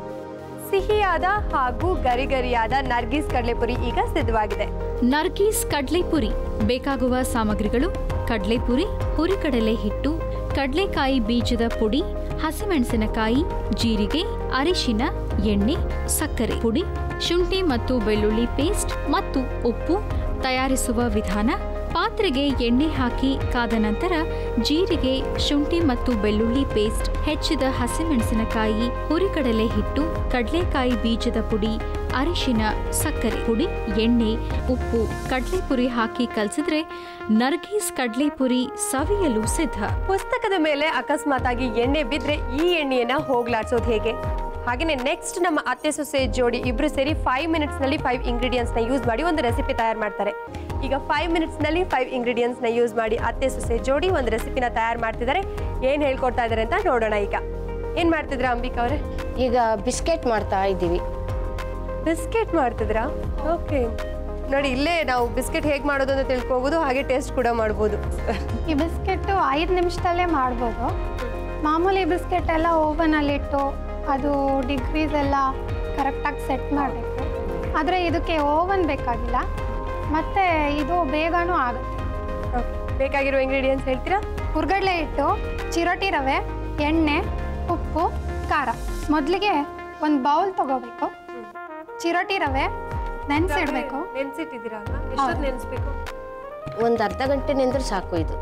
ಸಿಹಿಯಾದ ಹಾಗೂ ಗರಿಗರಿಯಾದ ನರ್ಗಿಸ್ ಕಡಲೆಪುರಿ ಈಗ ಸಿದ್ಧವಾಗಿದೆ. ನರ್ಗೀಸ್ ಕಡ್ಲೆಪುರಿ ಬೇಕಾಗುವ ಸಾಮಗ್ರಿಗಳು: ಕಡ್ಲೆಪುರಿ, ಹುರಿಕಡಲೆ ಹಿಟ್ಟು, ಕಡಲೆಕಾಯಿ ಬೀಜದ ಪುಡಿ, ಹಸಿಮೆಣಸಿನಕಾಯಿ, ಜೀರಿಗೆ, ಅರಿಶಿನ, ಎಣ್ಣೆ, ಸಕ್ಕರೆ ಪುಡಿ, ಶುಂಠಿ ಮತ್ತು ಬೆಳ್ಳುಳ್ಳಿ ಪೇಸ್ಟ್ ಮತ್ತು ಉಪ್ಪು. ತಯಾರಿಸುವ ವಿಧಾನ: ಪಾತ್ರೆಗೆ ಎಣ್ಣೆ ಹಾಕಿ ಕಾದ ನಂತರ ಜೀರಿಗೆ, ಶುಂಠಿ ಮತ್ತು ಬೆಳ್ಳುಳ್ಳಿ ಪೇಸ್ಟ್, ಹೆಚ್ಚಿದ ಹಸಿಮೆಣಸಿನಕಾಯಿ, ಹುರಿಕಡಲೆ ಹಿಟ್ಟು, ಕಡಲೆಕಾಯಿ ಬೀಜದ ಪುಡಿ, ಅರಿಶಿನ, ಸಕ್ಕರೆ ಪುಡಿ, ಎಣ್ಣೆ, ಉಪ್ಪು, ಕಡಲೆಪುರಿ ಹಾಕಿ ಕಲಸಿದ್ರೆ ನರ್ಗೀಸ್ ಕಡಲೆಪುರಿ ಸವಿಯಲು ಸಿದ್ಧ. ಪುಸ್ತಕದ ಮೇಲೆ ಅಕಸ್ಮಾತ್ ಆಗಿ ಎಣ್ಣೆ ಬಿದ್ರೆ ಈ ಎಣ್ಣೆಯನ್ನ ಹೋಗ್ಲಾಡ್ಸೋದು ಹೇಗೆ? ಹಾಗೆಯೇ ನೆಕ್ಸ್ಟ್ ನಮ್ಮ ಅತ್ತೆ ಸೊಸೆ ಜೋಡಿ ಇಬ್ರು ಸೇರಿ ಫೈವ್ ಮಿನಿಟ್ಸ್ ನಲ್ಲಿ ಫೈವ್ ಇಂಗ್ರೀಡಿಯೆಂಟ್ಸ್ ನ ಯೂಸ್ ಮಾಡಿ ಒಂದು ರೆಸಿಪಿ ತಯಾರು ಮಾಡ್ತಾರೆ. ಈಗ ಫೈವ್ ಮಿನಿಟ್ಸ್ ನಲ್ಲಿ ಫೈವ್ ಇಂಗ್ರೀಡಿಯೆಂಟ್ಸ್ ನ ಯೂಸ್ ಮಾಡಿ ಅತ್ತೆ ಸೊಸೆ ಜೋಡಿ ಒಂದು ರೆಸಿಪಿನ ತಯಾರು ಮಾಡ್ತಿದ್ದಾರೆ. ಏನ್ ಹೇಳ್ಕೊಡ್ತಾ ಇದಾರೆ ಅಂತ ನೋಡೋಣ. ಈಗ ಏನ್ ಮಾಡ್ತಿದ್ರ ಅಂಬಿಕಾ ಅವರೇ? ಈಗ ಬಿಸ್ಕೆಟ್ ಮಾಡ್ತಾ ಇದ್ದೀವಿ. ಬಿಸ್ಕೆಟ್ ಮಾಡ್ತಿದ್ರಾ? ಓಕೆ, ನೋಡಿ ಇಲ್ಲೇ ನಾವು ಬಿಸ್ಕೆಟ್ ಹೇಗೆ ಮಾಡೋದು ಅಂತ ತಿಳ್ಕೊಬೋದು, ಹಾಗೆ ಟೇಸ್ಟ್ ಕೂಡ ಮಾಡ್ಬೋದು. ಈ ಬಿಸ್ಕೆಟ್ಟು ಐದು ನಿಮಿಷದಲ್ಲೇ ಮಾಡ್ಬೋದು. ಮಾಮೂಲಿ ಬಿಸ್ಕೆಟ್ ಎಲ್ಲ ಓವನಲ್ಲಿಟ್ಟು ಅದು ಡಿಗ್ರೀಸ್ ಎಲ್ಲ ಕರೆಕ್ಟಾಗಿ ಸೆಟ್ ಮಾಡಬೇಕು. ಆದರೆ ಇದಕ್ಕೆ ಓವನ್ ಬೇಕಾಗಿಲ್ಲ, ಮತ್ತು ಇದು ಬೇಗನೂ ಆಗುತ್ತೆ. ಬೇಕಾಗಿರೋ ಇಂಗ್ರೀಡಿಯೆಂಟ್ಸ್ ಹೇಳ್ತೀರಾ? ಹುರ್ಗಡ್ಲೆ ಹಿಟ್ಟು, ಚಿರೋಟಿ ರವೆ, ಎಣ್ಣೆ, ಉಪ್ಪು, ಖಾರ. ಮೊದಲಿಗೆ ಒಂದು ಬೌಲ್ ತಗೋಬೇಕು. ಚಿರೋಟಿ ರವೆ ನೆನೆಸಿಡ್ಬೇಕು. ನೆನೆಸಿಟ್ಟಿದ್ದೀರಾ? ಎಷ್ಟು ನೆನೆಸ್ಬೇಕು? ಒಂದು ಅರ್ಧ ಗಂಟೆ ನೆಂದ್ರೆ ಸಾಕು. ಇದು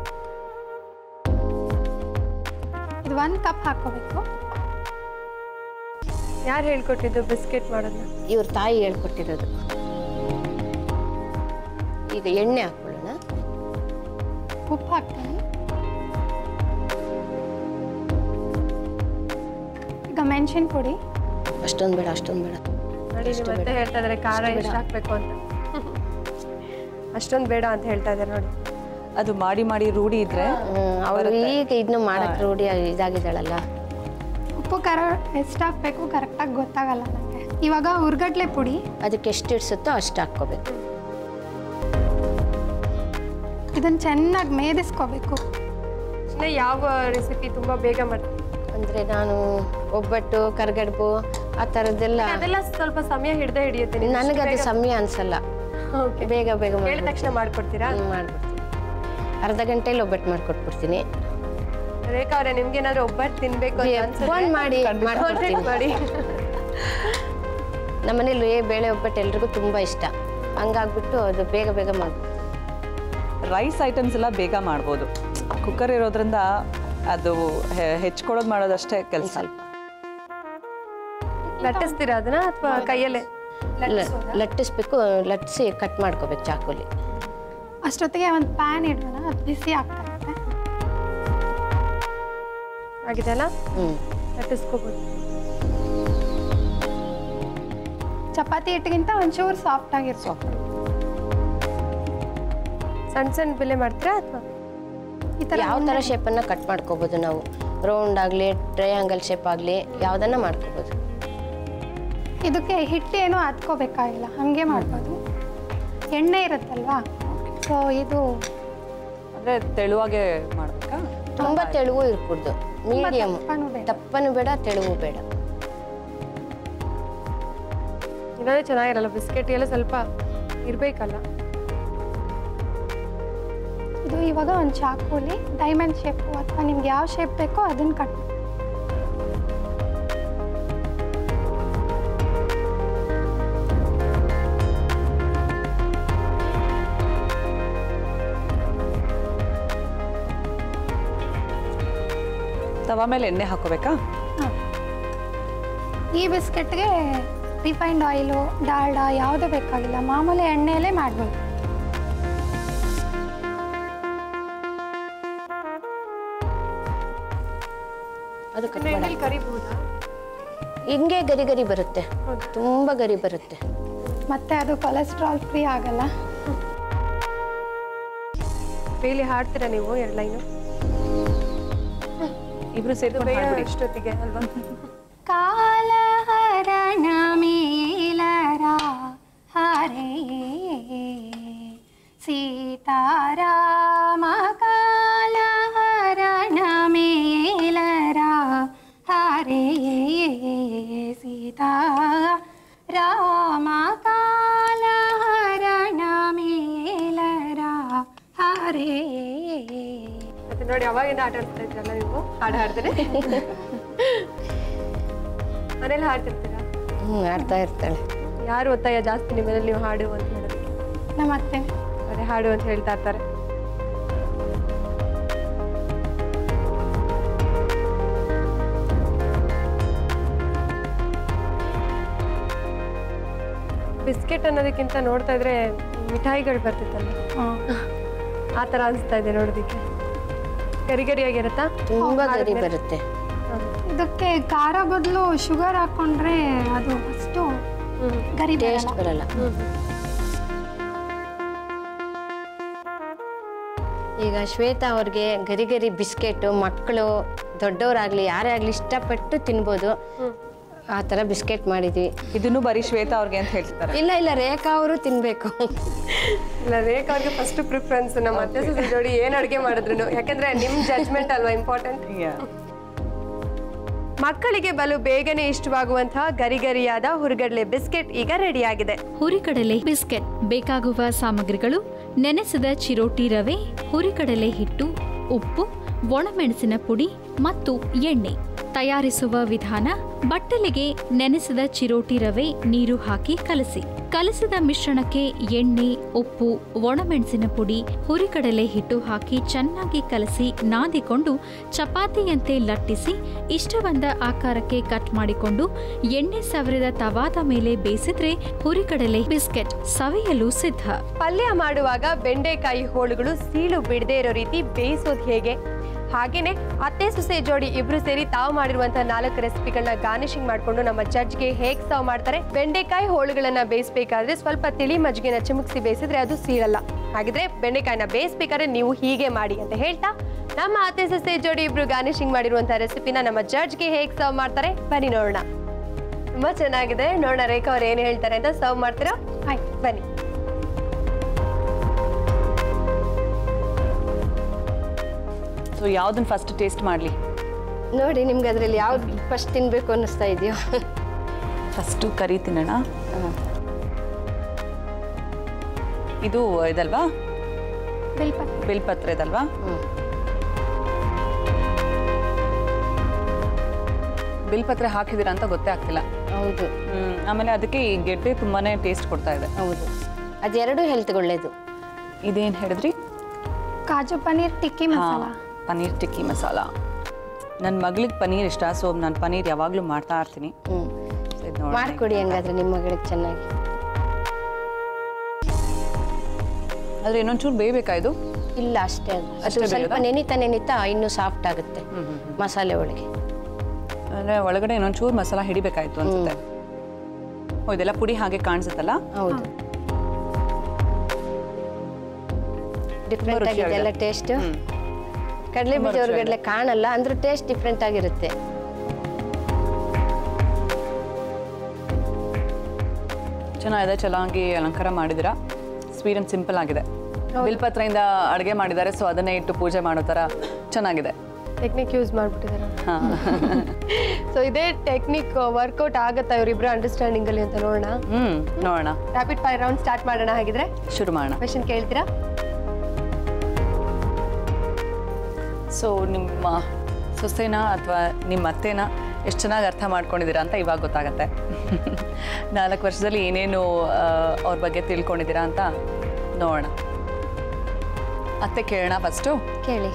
ಇದು ಒಂದು ಕಪ್ ಹಾಕೋಬೇಕು. ಯಾರು ಹೇಳ್ಕೊಟ್ಟಿದ್ದು ಬಿಸ್ಕೆಟ್ ಮಾಡೋದನ್ನ? ಇವ್ರ ತಾಯಿ ಹೇಳ್ಕೊಟ್ಟಿರೋದು. ಈಗ ಎಣ್ಣೆ ಹಾಕೊಳ್ಳೋಣ. ಉಪ್ಪು ಹಾಕ್ತೀನಿ. ಈಗ ಮೆಣಸಿನ ಪುಡಿ. ಅಷ್ಟೊಂದು ಬೇಡ, ಅಷ್ಟೊಂದು ಬೇಡ. ನೋಡಿ ನೀವು ಮತ್ತೆ ಹೇಳ್ತಾ ಇದಾರೆ ಖಾರ ಎಷ್ಟು ಹಾಕ್ಬೇಕು ಅಂತ. ಅಷ್ಟೊಂದು ಬೇಡ ಅಂತ ಹೇಳ್ತಾ ಇದ್ದಾರೆ ನೋಡಿ. ಅದು ಮಾಡಿ ಮಾಡಿ ರೂಢಿ ಇದ್ರೆ ಅವಳು ಈಗ ಇದನ್ನ ಮಾಡಕ್ ರೂಢಿ ಇದಾಗಿದ್ದಾಳಲ್ಲ. ಉಪ್ಪು ಖಾರ ಎಷ್ಟು ಹಾಕಬೇಕು ಕರೆಕ್ಟಾಗಿ ಗೊತ್ತಾಗಲ್ಲ ನನಗೆ. ಇವಾಗ ಹುರ್ಗಡ್ಲೆ ಪುಡಿ ಅದಕ್ಕೆ ಎಷ್ಟು ಇಡ್ಸುತ್ತೋ ಅಷ್ಟು ಹಾಕ್ಕೋಬೇಕು. ಇದನ್ನು ಚೆನ್ನಾಗಿ ಮೇದಿಸ್ಕೋಬೇಕು. ಯಾವ ರೆಸಿಪಿ ತುಂಬ ಬೇಗ ಮಾಡ್ತೀವಿ ಅಂದರೆ ನಾನು ಒಬ್ಬಟ್ಟು, ಕರ್ಗಡ್ಬು ಆ ಥರದ್ದೆಲ್ಲ ಅದೆಲ್ಲ ಸ್ವಲ್ಪ ಸಮಯ ಹಿಡ್ದೇ ಹಿಡಿಯುತ್ತೆ. ನನಗೆ ಅದು ಸಮಯ ಅನ್ಸಲ್ಲ. ಬೇಗ ಬೇಗ ಹೇಳಿದ ತಕ್ಷಣ ಮಾಡ್ಕೊಡ್ತೀರಾ? ಮಾಡ್ಬಿಡ್ತೀನಿ. ಅರ್ಧ ಗಂಟೆಯಲ್ಲಿ ಒಬ್ಬಟ್ಟು ಮಾಡ್ಕೊಟ್ಬಿಡ್ತೀನಿ. ರೇಖಾ ಅವರೇ, ನಿಮ್ಗೆ ಏನಾದ್ರು ಒಬ್ಬಟ್ಟು ತಿನ್ಬೇಕು ಫೋನ್ ಮಾಡಿ ಮಾಡ್ಕೊಡ್ತೀನಿ. ಮಾಡಿ. ನಮ್ಮನೇಲಿ ಬೇಳೆ ಒಬ್ಬಟ್ಟು ಎಲ್ರಿಗೂ ತುಂಬ ಇಷ್ಟ, ಹಂಗಾಗ್ಬಿಟ್ಟು ಅದು ಬೇಗ ಬೇಗ ಮಾಡ್ಬೋದು. ರೈಸ್ ಐಟಮ್ಸ್ ಎಲ್ಲ ಬೇಗ ಮಾಡ್ಬೋದು. ಕುಕ್ಕರ್ ಇರೋದ್ರಿಂದ ಅದು ಹೆಚ್ಕೊಳ್ಳೋದು ಮಾಡೋದಷ್ಟೇ ಕೆಲಸ. ಸ್ವಲ್ಪ ಲಟ್ಟಿಸ್ತೀರಾ ಅದನ್ನ ಅಥವಾ ಕೈಯಲ್ಲೇ? ಲಟ್ಟಿಸ್ಬೇಕು, ಲಟ್ಟಿಸಿ ಕಟ್ ಮಾಡ್ಕೋಬೇಕು ಚಾಕುಲಿ. ಅಷ್ಟೊತ್ತಿಗೆ ಒಂದು ಪ್ಯಾನ್ ಇಡೋಣ, ಅದು ಬಿಸಿ ಆಗ್ತಾ ಇರುತ್ತೆ. ಆಗಿದೆಲ್ಲ ಹ್ಞೂ ಲಟ್ಟಿಸ್ಕೋಬೋದು. ಚಪಾತಿ ಹಿಟ್ಟಿಗಿಂತ ಒಂಚೂರು ಸಾಫ್ಟ್ ಆಗಿರ್ಬೇಕು. ಸಣ್ಣ ಸಣ್ಣ ಬಿಲ್ಲೆ ಮಾಡ್ತೀರಾ ಅಥವಾ ಈ ಥರ ಯಾವ ಥರ ಶೇಪನ್ನು ಕಟ್ ಮಾಡ್ಕೋಬೋದು ನಾವು. ರೌಂಡ್ ಆಗಲಿ ಟ್ರಯಾಂಗಲ್ ಶೇಪ್ ಆಗಲಿ ಯಾವುದನ್ನು ಮಾಡ್ಕೋಬೋದು. ಇದಕ್ಕೆ ಹಿಟ್ಟೇನು ಹತ್ಕೋಬೇಕಾಗಿಲ್ಲ, ಹಾಗೆ ಮಾಡ್ಬೋದು. ಎಣ್ಣೆ ಇರುತ್ತಲ್ವಾ, ಸೊ ಇದು ಅಂದರೆ ತೆಳುವಾಗೆ ಮಾಡಬೇಕಾ? ತುಂಬ ತೆಳುವು ಇರ್ಕೂಡ್ದು, ಮೀಡಿಯಮ್. ದಪ್ಪನೂ ಬೇಡ. ದಪ್ಪನೂ ಬೇಡ, ತೆಳುವು ಬೇಡ. ಇದಾದ್ರೆ ಚೆನ್ನಾಗಿರಲ್ಲ, ಬಿಸ್ಕೆಟ್ ಎಲ್ಲ ಸ್ವಲ್ಪ ಇರಬೇಕಲ್ಲ. ಇದು ಇವಾಗ ಒಂದು ಚಾಕುಲಿ ಡೈಮಂಡ್ ಶೇಪು ಅಥವಾ ನಿಮ್ಗೆ ಯಾವ ಶೇಪ್ ಬೇಕೋ ಅದನ್ನು ಕಟ್ ಮಾಡಿ. ತವಾ ಮೇಲೆ ಎಣ್ಣೆ ಹಾಕೋಬೇಕಾ? ಹಾಂ, ಈ ಬಿಸ್ಕೆಟ್ಗೆ ರಿಫೈನ್ಡ್ ಆಯಿಲು ಡಾಲ್ಡಾ ಯಾವುದೇ ಬೇಕಾಗಿಲ್ಲ, ಮಾಮೂಲಿ ಎಣ್ಣೆಯಲ್ಲೇ ಮಾಡ್ಬೋದು. ಅದು ಕಟ್ ಎಣ್ಣೆಲಿ ಮಾಡಿ ಕರಿಬಹುದಾ? ಹಿಂಗೆ ಗರಿ ಗರಿ ಬರುತ್ತೆ, ತುಂಬ ಗರಿ ಬರುತ್ತೆ. ಮತ್ತೆ ಅದು ಕೊಲೆಸ್ಟ್ರಾಲ್ ಫ್ರೀ ಆಗಲ್ಲ. ಬೇಲಿ ಹಾಡ್ತೀರಾ ನೀವು ಎರಡು ಲೈನು? ಇಬ್ರು ಸೇರ್ಕೊಂಡು ಹಾಡ್ಬಿಡಿ. ಇಷ್ಟೊತ್ತಿಗೆ ಅಲ್ವಾ? ಕಾಲಹರಣ ಮೇಲರ ಹರೇ ಸೀತಾರಾಮ ಕಾಲಹರಣ ಮೇಲರ ಹರೇ ಸೀತಾ ರಾಮ ಕಾಲಹರಣ ಮೇಲರ ಹರೇ. ಮತ್ತೆ ನೋಡಿ ಅವಾಗಿಂದ ಆಟ ಆಡ್ತಾ ಇದ್ರಲ್ಲ ನೀವು, ಹಾಡು ಹಾಡ್ತಾರೆ. ಮನೇಲಿ ಹಾಡ್ತಿರ್ತೀರಾ? ಹ್ಞೂ ಆಡ್ತಾ ಇರ್ತಾಳೆ. ಯಾರು ಒತ್ತಾಯ ಜಾಸ್ತಿ ನಿಮ್ಮಲ್ಲಿ ನೀವು ಹಾಡು ಅಂತ ಹೇಳೋದಕ್ಕೆ? ನಮ್ಮ ಅತ್ತೆ. ಅದೇ ಹಾಡು ಅಂತ ಹೇಳ್ತಾ ಇರ್ತಾರೆ. ಬಿಸ್ಕೆಟ್ ಅನ್ನೋದಕ್ಕಿಂತ ನೋಡ್ತಾ ಇದ್ರೆ ಮಿಠಾಯಿಗಳು ಬರ್ತಿತ್ತಲ್ಲ, ಆ ಥರ ಅನಿಸ್ತಾ ಇದೆ ನೋಡೋದಕ್ಕೆ. ಗರಿ ಗರಿಯಾಗಿರುತ್ತಾ? ತುಂಬ ಗರಿ ಬರುತ್ತೆ. ಇದಕ್ಕೆ ಖಾರ ಬದಲು ಶುಗರ್ ಹಾಕೊಂಡ್ರೆ ಅದು ಅಷ್ಟು ಗರಿ ಟೇಸ್ಟ್ ಬರಲ್ಲ. ಈಗ ಶ್ವೇತಾ ಅವ್ರಿಗೆ ಗರಿ ಗರಿ ಬಿಸ್ಕೆಟು ಮಕ್ಕಳು ದೊಡ್ಡವರಾಗಲಿ ಯಾರೇ ಆಗಲಿ ಇಷ್ಟಪಟ್ಟು ತಿನ್ಬೋದು. ಆ ಥರ ಬಿಸ್ಕೆಟ್ ಮಾಡಿದ್ವಿ. ಇದನ್ನು ಬರೀ ಶ್ವೇತಾ ಅವ್ರಿಗೆ ಅಂತ ಹೇಳ್ತಿದ್ದಾರೆ? ಇಲ್ಲ ಇಲ್ಲ, ರೇಖಾ ಅವರು ತಿನ್ಬೇಕು. ಇಲ್ಲ, ರೇಖಾ ಅವ್ರಿಗೆ ಫಸ್ಟ್ ಪ್ರಿಫರೆನ್ಸ್. ನಮ್ಮ ಅತ್ತೆ ಸೊಸೆ ಜೋಡಿ ಏನು ಅಡುಗೆ ಮಾಡಿದ್ರು, ಯಾಕಂದ್ರೆ ನಿಮ್ಮ ಜಡ್ಜ್ಮೆಂಟ್ ಅಲ್ವಾ ಇಂಪಾರ್ಟೆಂಟ್. ಮಕ್ಕಳಿಗೆ ಬಲು ಬೇಗನೆ ಇಷ್ಟವಾಗುವಂತಹ ಗರಿಗರಿಯಾದ ಹುರಿಗಡಲೆ ಬಿಸ್ಕೆಟ್ ಈಗ ರೆಡಿಯಾಗಿದೆ. ಹುರಿಕಡಲೆ ಬಿಸ್ಕೆಟ್ ಬೇಕಾಗುವ ಸಾಮಗ್ರಿಗಳು: ನೆನೆಸಿದ ಚಿರೋಟಿ ರವೆ, ಹುರಿಕಡಲೆ ಹಿಟ್ಟು, ಉಪ್ಪು, ಒಣಮೆಣಸಿನ ಪುಡಿ ಮತ್ತು ಎಣ್ಣೆ. ತಯಾರಿಸುವ ವಿಧಾನ: ಬಟ್ಟಲಿಗೆ ನೆನೆಸಿದ ಚಿರೋಟಿ ರವೆ ನೀರು ಹಾಕಿ ಕಲಸಿ. ಕಲಸಿದ ಮಿಶ್ರಣಕ್ಕೆ ಎಣ್ಣೆ, ಉಪ್ಪು, ಒಣಮೆಣಸಿನ ಪುಡಿ, ಹುರಿಕಡಲೆ ಹಿಟ್ಟು ಹಾಕಿ ಚೆನ್ನಾಗಿ ಕಲಸಿ ನಾದಿಕೊಂಡು ಚಪಾತಿಯಂತೆ ಲಟ್ಟಿಸಿ ಇಷ್ಟ ಬಂದ ಆಕಾರಕ್ಕೆ ಕಟ್ ಮಾಡಿಕೊಂಡು ಎಣ್ಣೆ ಸವರಿದ ತವಾದ ಮೇಲೆ ಬೇಯಿಸಿದ್ರೆ ಹುರಿಕಡಲೆ ಬಿಸ್ಕೆಟ್ ಸವಿಯಲು ಸಿದ್ಧ. ಪಲ್ಯ ಮಾಡುವಾಗ ಬೆಂಡೆಕಾಯಿ ಹೋಳುಗಳು ಸೀಳು ಬಿಡದೆ ಇರೋ ರೀತಿ ಬೇಯಿಸೋದು ಹೇಗೆ? ಹಾಗೇನೆ ಅತ್ತೆ ಸೊಸೆ ಜೋಡಿ ಇಬ್ರು ಸೇರಿ ತಾವು ಮಾಡಿರುವಂತಹ ನಾಲ್ಕು ರೆಸಿಪಿಗಳನ್ನ ಗಾರ್ನಿಶಿಂಗ್ ಮಾಡ್ಕೊಂಡು ನಮ್ಮ ಜಡ್ಜ್ಗೆ ಹೇಗೆ ಸರ್ವ್ ಮಾಡ್ತಾರೆ. ಬೆಂಡೆಕಾಯಿ ಹೋಳುಗಳನ್ನ ಬೇಯಿಸಬೇಕಾದ್ರೆ ಸ್ವಲ್ಪ ತಿಳಿ ಮಜ್ಜಿಗೆನ ಚಿಮುಕ್ಸಿ ಬೇಯಿಸಿದ್ರೆ ಅದು ಸೀಳಲ್ಲ. ಹಾಗಿದ್ರೆ ಬೆಂಡೆಕಾಯಿನ ಬೇಯಿಸಬೇಕಾದ್ರೆ ನೀವು ಹೀಗೆ ಮಾಡಿ ಅಂತ ಹೇಳ್ತಾ ನಮ್ಮ ಅತ್ತೆ ಸೊಸೆ ಜೋಡಿ ಇಬ್ರು ಗಾರ್ನಿಶಿಂಗ್ ಮಾಡಿರುವಂತಹ ರೆಸಿಪಿನ ನಮ್ಮ ಜಡ್ಜ್ಗೆ ಹೇಗೆ ಸರ್ವ್ ಮಾಡ್ತಾರೆ ಬನ್ನಿ ನೋಡೋಣ. ತುಂಬಾ ಚೆನ್ನಾಗಿದೆ, ನೋಡೋಣ ರೇಖಾ ಅವ್ರು ಏನು ಹೇಳ್ತಾರೆ ಅಂತ. ಸರ್ವ್ ಮಾಡ್ತೀರಾ? ಆಯ್ತು, ಬನ್ನಿ. ಸೊ ಯಾವ್ದನ್ನ ಫಸ್ಟ್ ಟೇಸ್ಟ್ ಮಾಡಲಿ? ನೋಡಿ, ನಿಮ್ಗೆ ಅದರಲ್ಲಿ ಯಾವ್ದು ಫಸ್ಟ್ ತಿನ್ಬೇಕು ಅನ್ನಿಸ್ತಾ ಇದೆಯೋ? ಫಸ್ಟು ಕರಿ ತಿನ್ನೋಣ. ಇದು ಇದಲ್ವಾ, ಬಿಲ್ಪತ್ರೆ. ಬಿಲ್ಪತ್ರೆ ಇದಲ್ವಾ? ಬಿಲ್ಪತ್ರೆ ಹಾಕಿದ್ದೀರಾ ಅಂತ ಗೊತ್ತೇ ಆಗ್ತಿಲ್ಲ. ಹೌದು. ಹ್ಮ್ ಆಮೇಲೆ ಅದಕ್ಕೆ ಈ ಗೆಡ್ಡೆ ತುಂಬಾನೇ ಟೇಸ್ಟ್ ಕೊಡ್ತಾ ಇದೆ. ಹೌದು, ಅದೆರಡು ಹೆಲ್ತ್ಗೆ ಒಳ್ಳೇದು. ಇದೇನು ಹೇಳಿದ್ರಿ? ಕಾಜು ಪನ್ನೀರ್ ಟಿಕ್ಕಿ ಮಸಾಲ. ಪನ್ನೀರ್ ಟಿಕ್ಕಿ ಮಸಾಲ. ನನ್ನ ಮಗಳಿಗೆ ಪನ್ನೀರ್ ಇಷ್ಟ, ಸೊ ನಾನು ಪನ್ನೀರ್ ಯಾವಾಗಲೂ ಮಾಡ್ತಾ ಇರ್ತೀನಿ. ಹ್ಞೂ, ಮಾಡಿಕೊಡಿ ಹಂಗಾದ್ರೆ ನಿಮ್ಮ ಮಗಳಿಗೆ ಚೆನ್ನಾಗಿ. ಆದರೆ ಇನ್ನೊಂಚೂರು ಬೇಯಬೇಕಾ ಇದು? ಇಲ್ಲ, ಅಷ್ಟೇ. ಅದು ಸ್ವಲ್ಪ ನೆನಿತಾ ನೆನಿತಾ ಇನ್ನೂ ಸಾಫ್ಟ್ ಆಗುತ್ತೆ ಮಸಾಲೆ ಒಳಗೆ. ಅಂದರೆ ಒಳಗಡೆ ಇನ್ನೊಂಚೂರು ಮಸಾಲ ಹಿಡಿಬೇಕಾಯ್ತು ಅನ್ಸುತ್ತೆ. ಓ, ಇದೆಲ್ಲ ಪುಡಿ ಹಾಗೆ ಕಾಣಿಸುತ್ತಲ್ಲ? ಹೌದು, ಡಿಫ್ರೆಂಟ್ ಆಗಿದೆ ಎಲ್ಲ ಟೇಸ್ಟ್. ಕಡಲೆ ಬೀಜ ಹೊರಗಡೆ ಕಾಣಲ್ಲ, ಅಂದ್ರೆ ಟೇಸ್ಟ್ ಡಿಫ್ರೆಂಟ್ ಆಗಿರುತ್ತೆ. ಚೆನ್ನಾಗಿದೆ, ಚೆನ್ನಾಗಿ ಅಲಂಕಾರ ಮಾಡಿದ್ದೀರಾ. ಸ್ವೀಟ್ ಅಂಡ್ ಸಿಂಪಲ್ ಆಗಿದೆ. ಬಿಲ್ಪತ್ರೆಯಿಂದ ಅಡುಗೆ ಮಾಡಿದ್ದಾರೆ, ಸೊ ಅದನ್ನೇ ಇಟ್ಟು ಪೂಜೆ ಮಾಡೋ ಥರ ಚೆನ್ನಾಗಿದೆ. ಟೆಕ್ನಿಕ್ ಯೂಸ್ ಮಾಡಿಬಿಟ್ಟಿದ್ದಾರೆ. ಸೊ ಇದೇ ಟೆಕ್ನಿಕ್ ವರ್ಕೌಟ್ ಆಗುತ್ತಾ ಇವರಿಬ್ರು ಅಂಡರ್ಸ್ಟ್ಯಾಂಡಿಂಗ್ ಅಲ್ಲಿ ಅಂತ ನೋಡೋಣ. ಹ್ಮ್ ನೋಡೋಣ. ರ್ಯಾಪಿಡ್ ಫೈರ್ ರೌಂಡ್ ಸ್ಟಾರ್ಟ್ ಮಾಡೋಣ. ಹಾಗಿದ್ರೆ ಶುರು ಮಾಡೋಣ. ಕ್ವೆಶ್ಚನ್ ಕೇಳ್ತೀರಾ? ಸೊ ನಿಮ್ಮ ಸೊಸೆನ ಅಥವಾ ನಿಮ್ಮ ಅತ್ತೆನ ಎಷ್ಟು ಚೆನ್ನಾಗಿ ಅರ್ಥ ಮಾಡ್ಕೊಂಡಿದ್ದೀರಾ ಅಂತ ಇವಾಗ ಗೊತ್ತಾಗತ್ತೆ. ನಾಲ್ಕು ವರ್ಷದಲ್ಲಿ ಏನೇನು ಅವ್ರ ಬಗ್ಗೆ ತಿಳ್ಕೊಂಡಿದ್ದೀರಾ ಅಂತ ನೋಡೋಣ. ಅತ್ತೆ ಕೇಳೋಣ ಫಸ್ಟು. ಕೇಳಿ.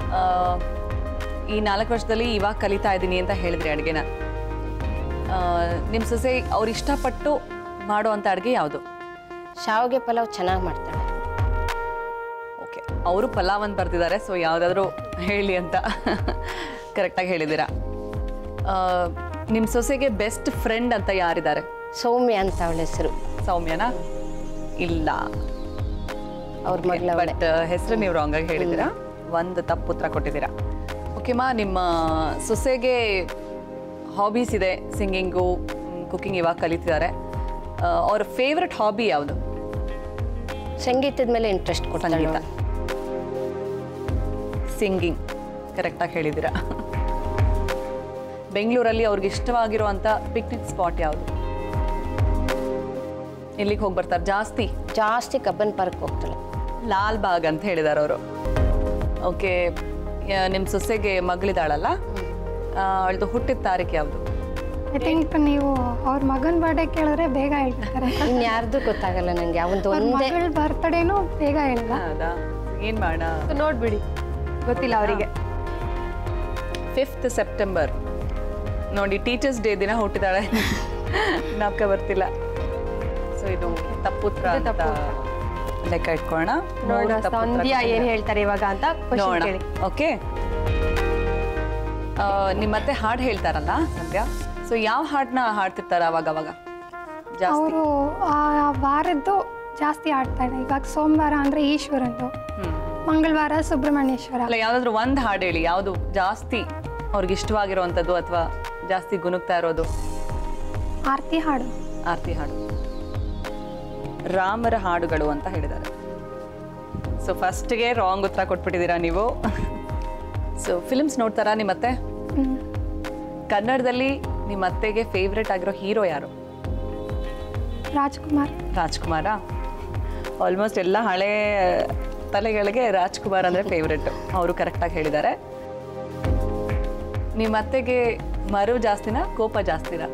ಈ ನಾಲ್ಕು ವರ್ಷದಲ್ಲಿ ಇವಾಗ ಕಲಿತಾ ಇದ್ದೀನಿ ಅಂತ ಹೇಳಿದ್ರಿ ಅಡುಗೆನ. ನಿಮ್ಮ ಸೊಸೆ ಅವ್ರು ಇಷ್ಟಪಟ್ಟು ಮಾಡೋ ಅಂಥ ಅಡುಗೆ ಯಾವುದು? ಶಾವಿಗೆ ಪಲಾವ್ ಚೆನ್ನಾಗಿ ಮಾಡ್ತಾಳೆ. ಓಕೆ, ಅವರು ಪಲಾವ್ ಅಂತ ಬರ್ತಿದ್ದಾರೆ, ಸೊ ಯಾವುದಾದ್ರೂ ಹೇಳಿ ಅಂತ ಕರೆಕ್ಟಾಗಿ ಹೇಳಿದ್ದೀರಾ. ನಿಮ್ಮ ಸೊಸೆಗೆ ಬೆಸ್ಟ್ ಫ್ರೆಂಡ್ ಅಂತ ಯಾರಿದ್ದಾರೆ? ಸೌಮ್ಯ ಅಂತ ಅವಳ ಹೆಸರು. ಸೌಮ್ಯನಾ? ಇಲ್ಲ, ಅವ್ರ ಮಗಳ. ಬಟ್ ಹೆಸರು ನೀವು ರಾಂಗಾಗಿ ಹೇಳಿದ್ದೀರಾ. ಒಂದು ತಪ್ಪು ಉತ್ತರ ಕೊಟ್ಟಿದ್ದೀರಾ. ಓಕೆಮ್ಮ, ನಿಮ್ಮ ಸೊಸೆಗೆ ಹಾಬೀಸ್ ಇದೆ, ಸಿಂಗಿಂಗು, ಕುಕ್ಕಿಂಗ್ ಇವಾಗ ಕಲಿತಿದ್ದಾರೆ. ಅವ್ರ ಫೇವ್ರೆಟ್ ಹಾಬಿ ಯಾವುದು? ಸಂಗೀತದ ಮೇಲೆ ಇಂಟ್ರೆಸ್ಟ್ ಕೊಡ್ತಾಳೆ. ಸಂಗೀತ, ಸಿಂಗಿಂಗ್ ಕರೆಕ್ಟಾಗಿ ಹೇಳಿದ್ದೀರಾ. ಬೆಂಗಳೂರಲ್ಲಿ ಅವ್ರಿಗೆ ಇಷ್ಟವಾಗಿರುವಂಥ ಪಿಕ್ನಿಕ್ ಸ್ಪಾಟ್ ಯಾವುದು? ಎಲ್ಲಿಗೆ ಹೋಗಿ ಬರ್ತಾರೆ ಜಾಸ್ತಿ? ಜಾಸ್ತಿ ಕಬ್ಬನ್ ಪಾರ್ಕ್ ಹೋಗ್ತಾಳೆ. ಲಾಲ್ ಬಾಗ್ ಅಂತ ಹೇಳಿದ್ದಾರೆ ಅವರು. ಓಕೆ, ನಿಮ್ಮ ಸೊಸೆಗೆ ಮಗಳಿದ್ದಾಳಲ್ಲ, ಅವಳದು ಹುಟ್ಟಿದ ತಾರೀಕು ಯಾವುದು? ಐ ಥಿಂಕ್ ನೀವು ಅವ್ರ ಮಗನ ಬರ್ಡೇ ಕೇಳಿದ್ರೆ ಬೇಗ ಹೇಳ್ತಾರೆ. ಇನ್ಯಾರ್ದು ಗೊತ್ತಾಗಲ್ಲ ನನಗೆ. ಅವತ್ತು ಅವ್ರ ಒಂದೇ ಮಗಳ ಬರ್ತ್ಡೇನೂ ಬೇಗ ಹೇಳಲ್ಲ. ಹೌದಾ? ಏನು ಮಾಡೋಣ, ನೋಡ್ಬಿಡಿ, ಗೊತ್ತಿಲ್ಲ ಅವರಿಗೆ. ಫಿಫ್ತ್ ಸೆಪ್ಟೆಂಬರ್ ನೋಡಿ, ಟೀಚರ್ಸ್ ಡೇ ದಿನ ಹುಟ್ಟಿದಾಳೆ. ನಾಪ್ಕ ಬರ್ತಿಲ್ಲ. ಸೊ ಇದು ತಪ್ಪುತ್ರ ಅಂತ ಲೆಕ್ಕ ಇಟ್ಕೊಳ್ಳೋಣ. ನೋಡೋಣ ಸಂಧ್ಯಾ ಏನ್ ಹೇಳ್ತಾರೆ ಇವಾಗ ಅಂತ ನೋಡೋಣ. ಓಕೆ, ನಿಮ್ಮತ್ತೆ ಹಾಡು ಹೇಳ್ತಾರಲ್ಲ ಸಂಧ್ಯಾ, ಸೊ ಯಾವ ಹಾಡನ್ನ ಹಾಡ್ತಿರ್ತಾರ ಅವಾಗ ಅವಾಗ ಜಾಸ್ತಿ? ಅವರು ಆ ವಾರದ್ದು ಜಾಸ್ತಿ ಆಡ್ತಾರೆ. ಇವಾಗ ಸೋಮವಾರ ಅಂದ್ರೆ ಈಶ್ವರಂದು, ಮಂಗಳವಾರ ಸುಬ್ರಹ್ಮಣ್ಯೇಶ್ವರ. ಅಲ್ಲ, ಯಾವ್ದಾದ್ರು ಒಂದು ಹಾಡು ಹೇಳಿ, ಯಾವುದು ಜಾಸ್ತಿ ಅವ್ರಿಗೆ ಇಷ್ಟವಾಗಿರುವಂಥದ್ದು ಅಥವಾ ಜಾಸ್ತಿ ಗುನುಗ್ತಾ ಇರೋದು? ಆರತಿ ಹಾಡು. ಆರತಿ ಹಾಡು, ರಾಮರ ಹಾಡುಗಳು ಅಂತ ಹೇಳಿದ್ದಾರೆ. ಸೊ ಫಸ್ಟ್ಗೆ ರಾಂಗ್ ಉತ್ತರ ಕೊಟ್ಬಿಟ್ಟಿದ್ದೀರಾ ನೀವು. ಸೊ ಫಿಲ್ಮ್ಸ್ ನೋಡ್ತಾರಾ ನಿಮ್ಮತ್ತೆ? ಕನ್ನಡದಲ್ಲಿ ನಿಮ್ಮ ಅತ್ತೆಗೆ ಫೇವ್ರೆಟ್ ಆಗಿರೋ ಹೀರೋ ಯಾರು? ರಾಜ್ಕುಮಾರ್. ರಾಜ್ಕುಮಾರ? ಆಲ್ಮೋಸ್ಟ್ ಎಲ್ಲ ಹಳೆ ತಲೆಗಳಿಗೆ ರಾಜ್ಕುಮಾರ್ ಅಂದರೆ ಫೇವ್ರೆಟ್. ಅವರು ಕರೆಕ್ಟಾಗಿ ಹೇಳಿದ್ದಾರೆ. ನಿಮ್ಮ ಅತ್ತೆಗೆ ಮರು ಜಾಸ್ತಿನಾ ಕೋಪ ಜಾಸ್ತಿನಾ?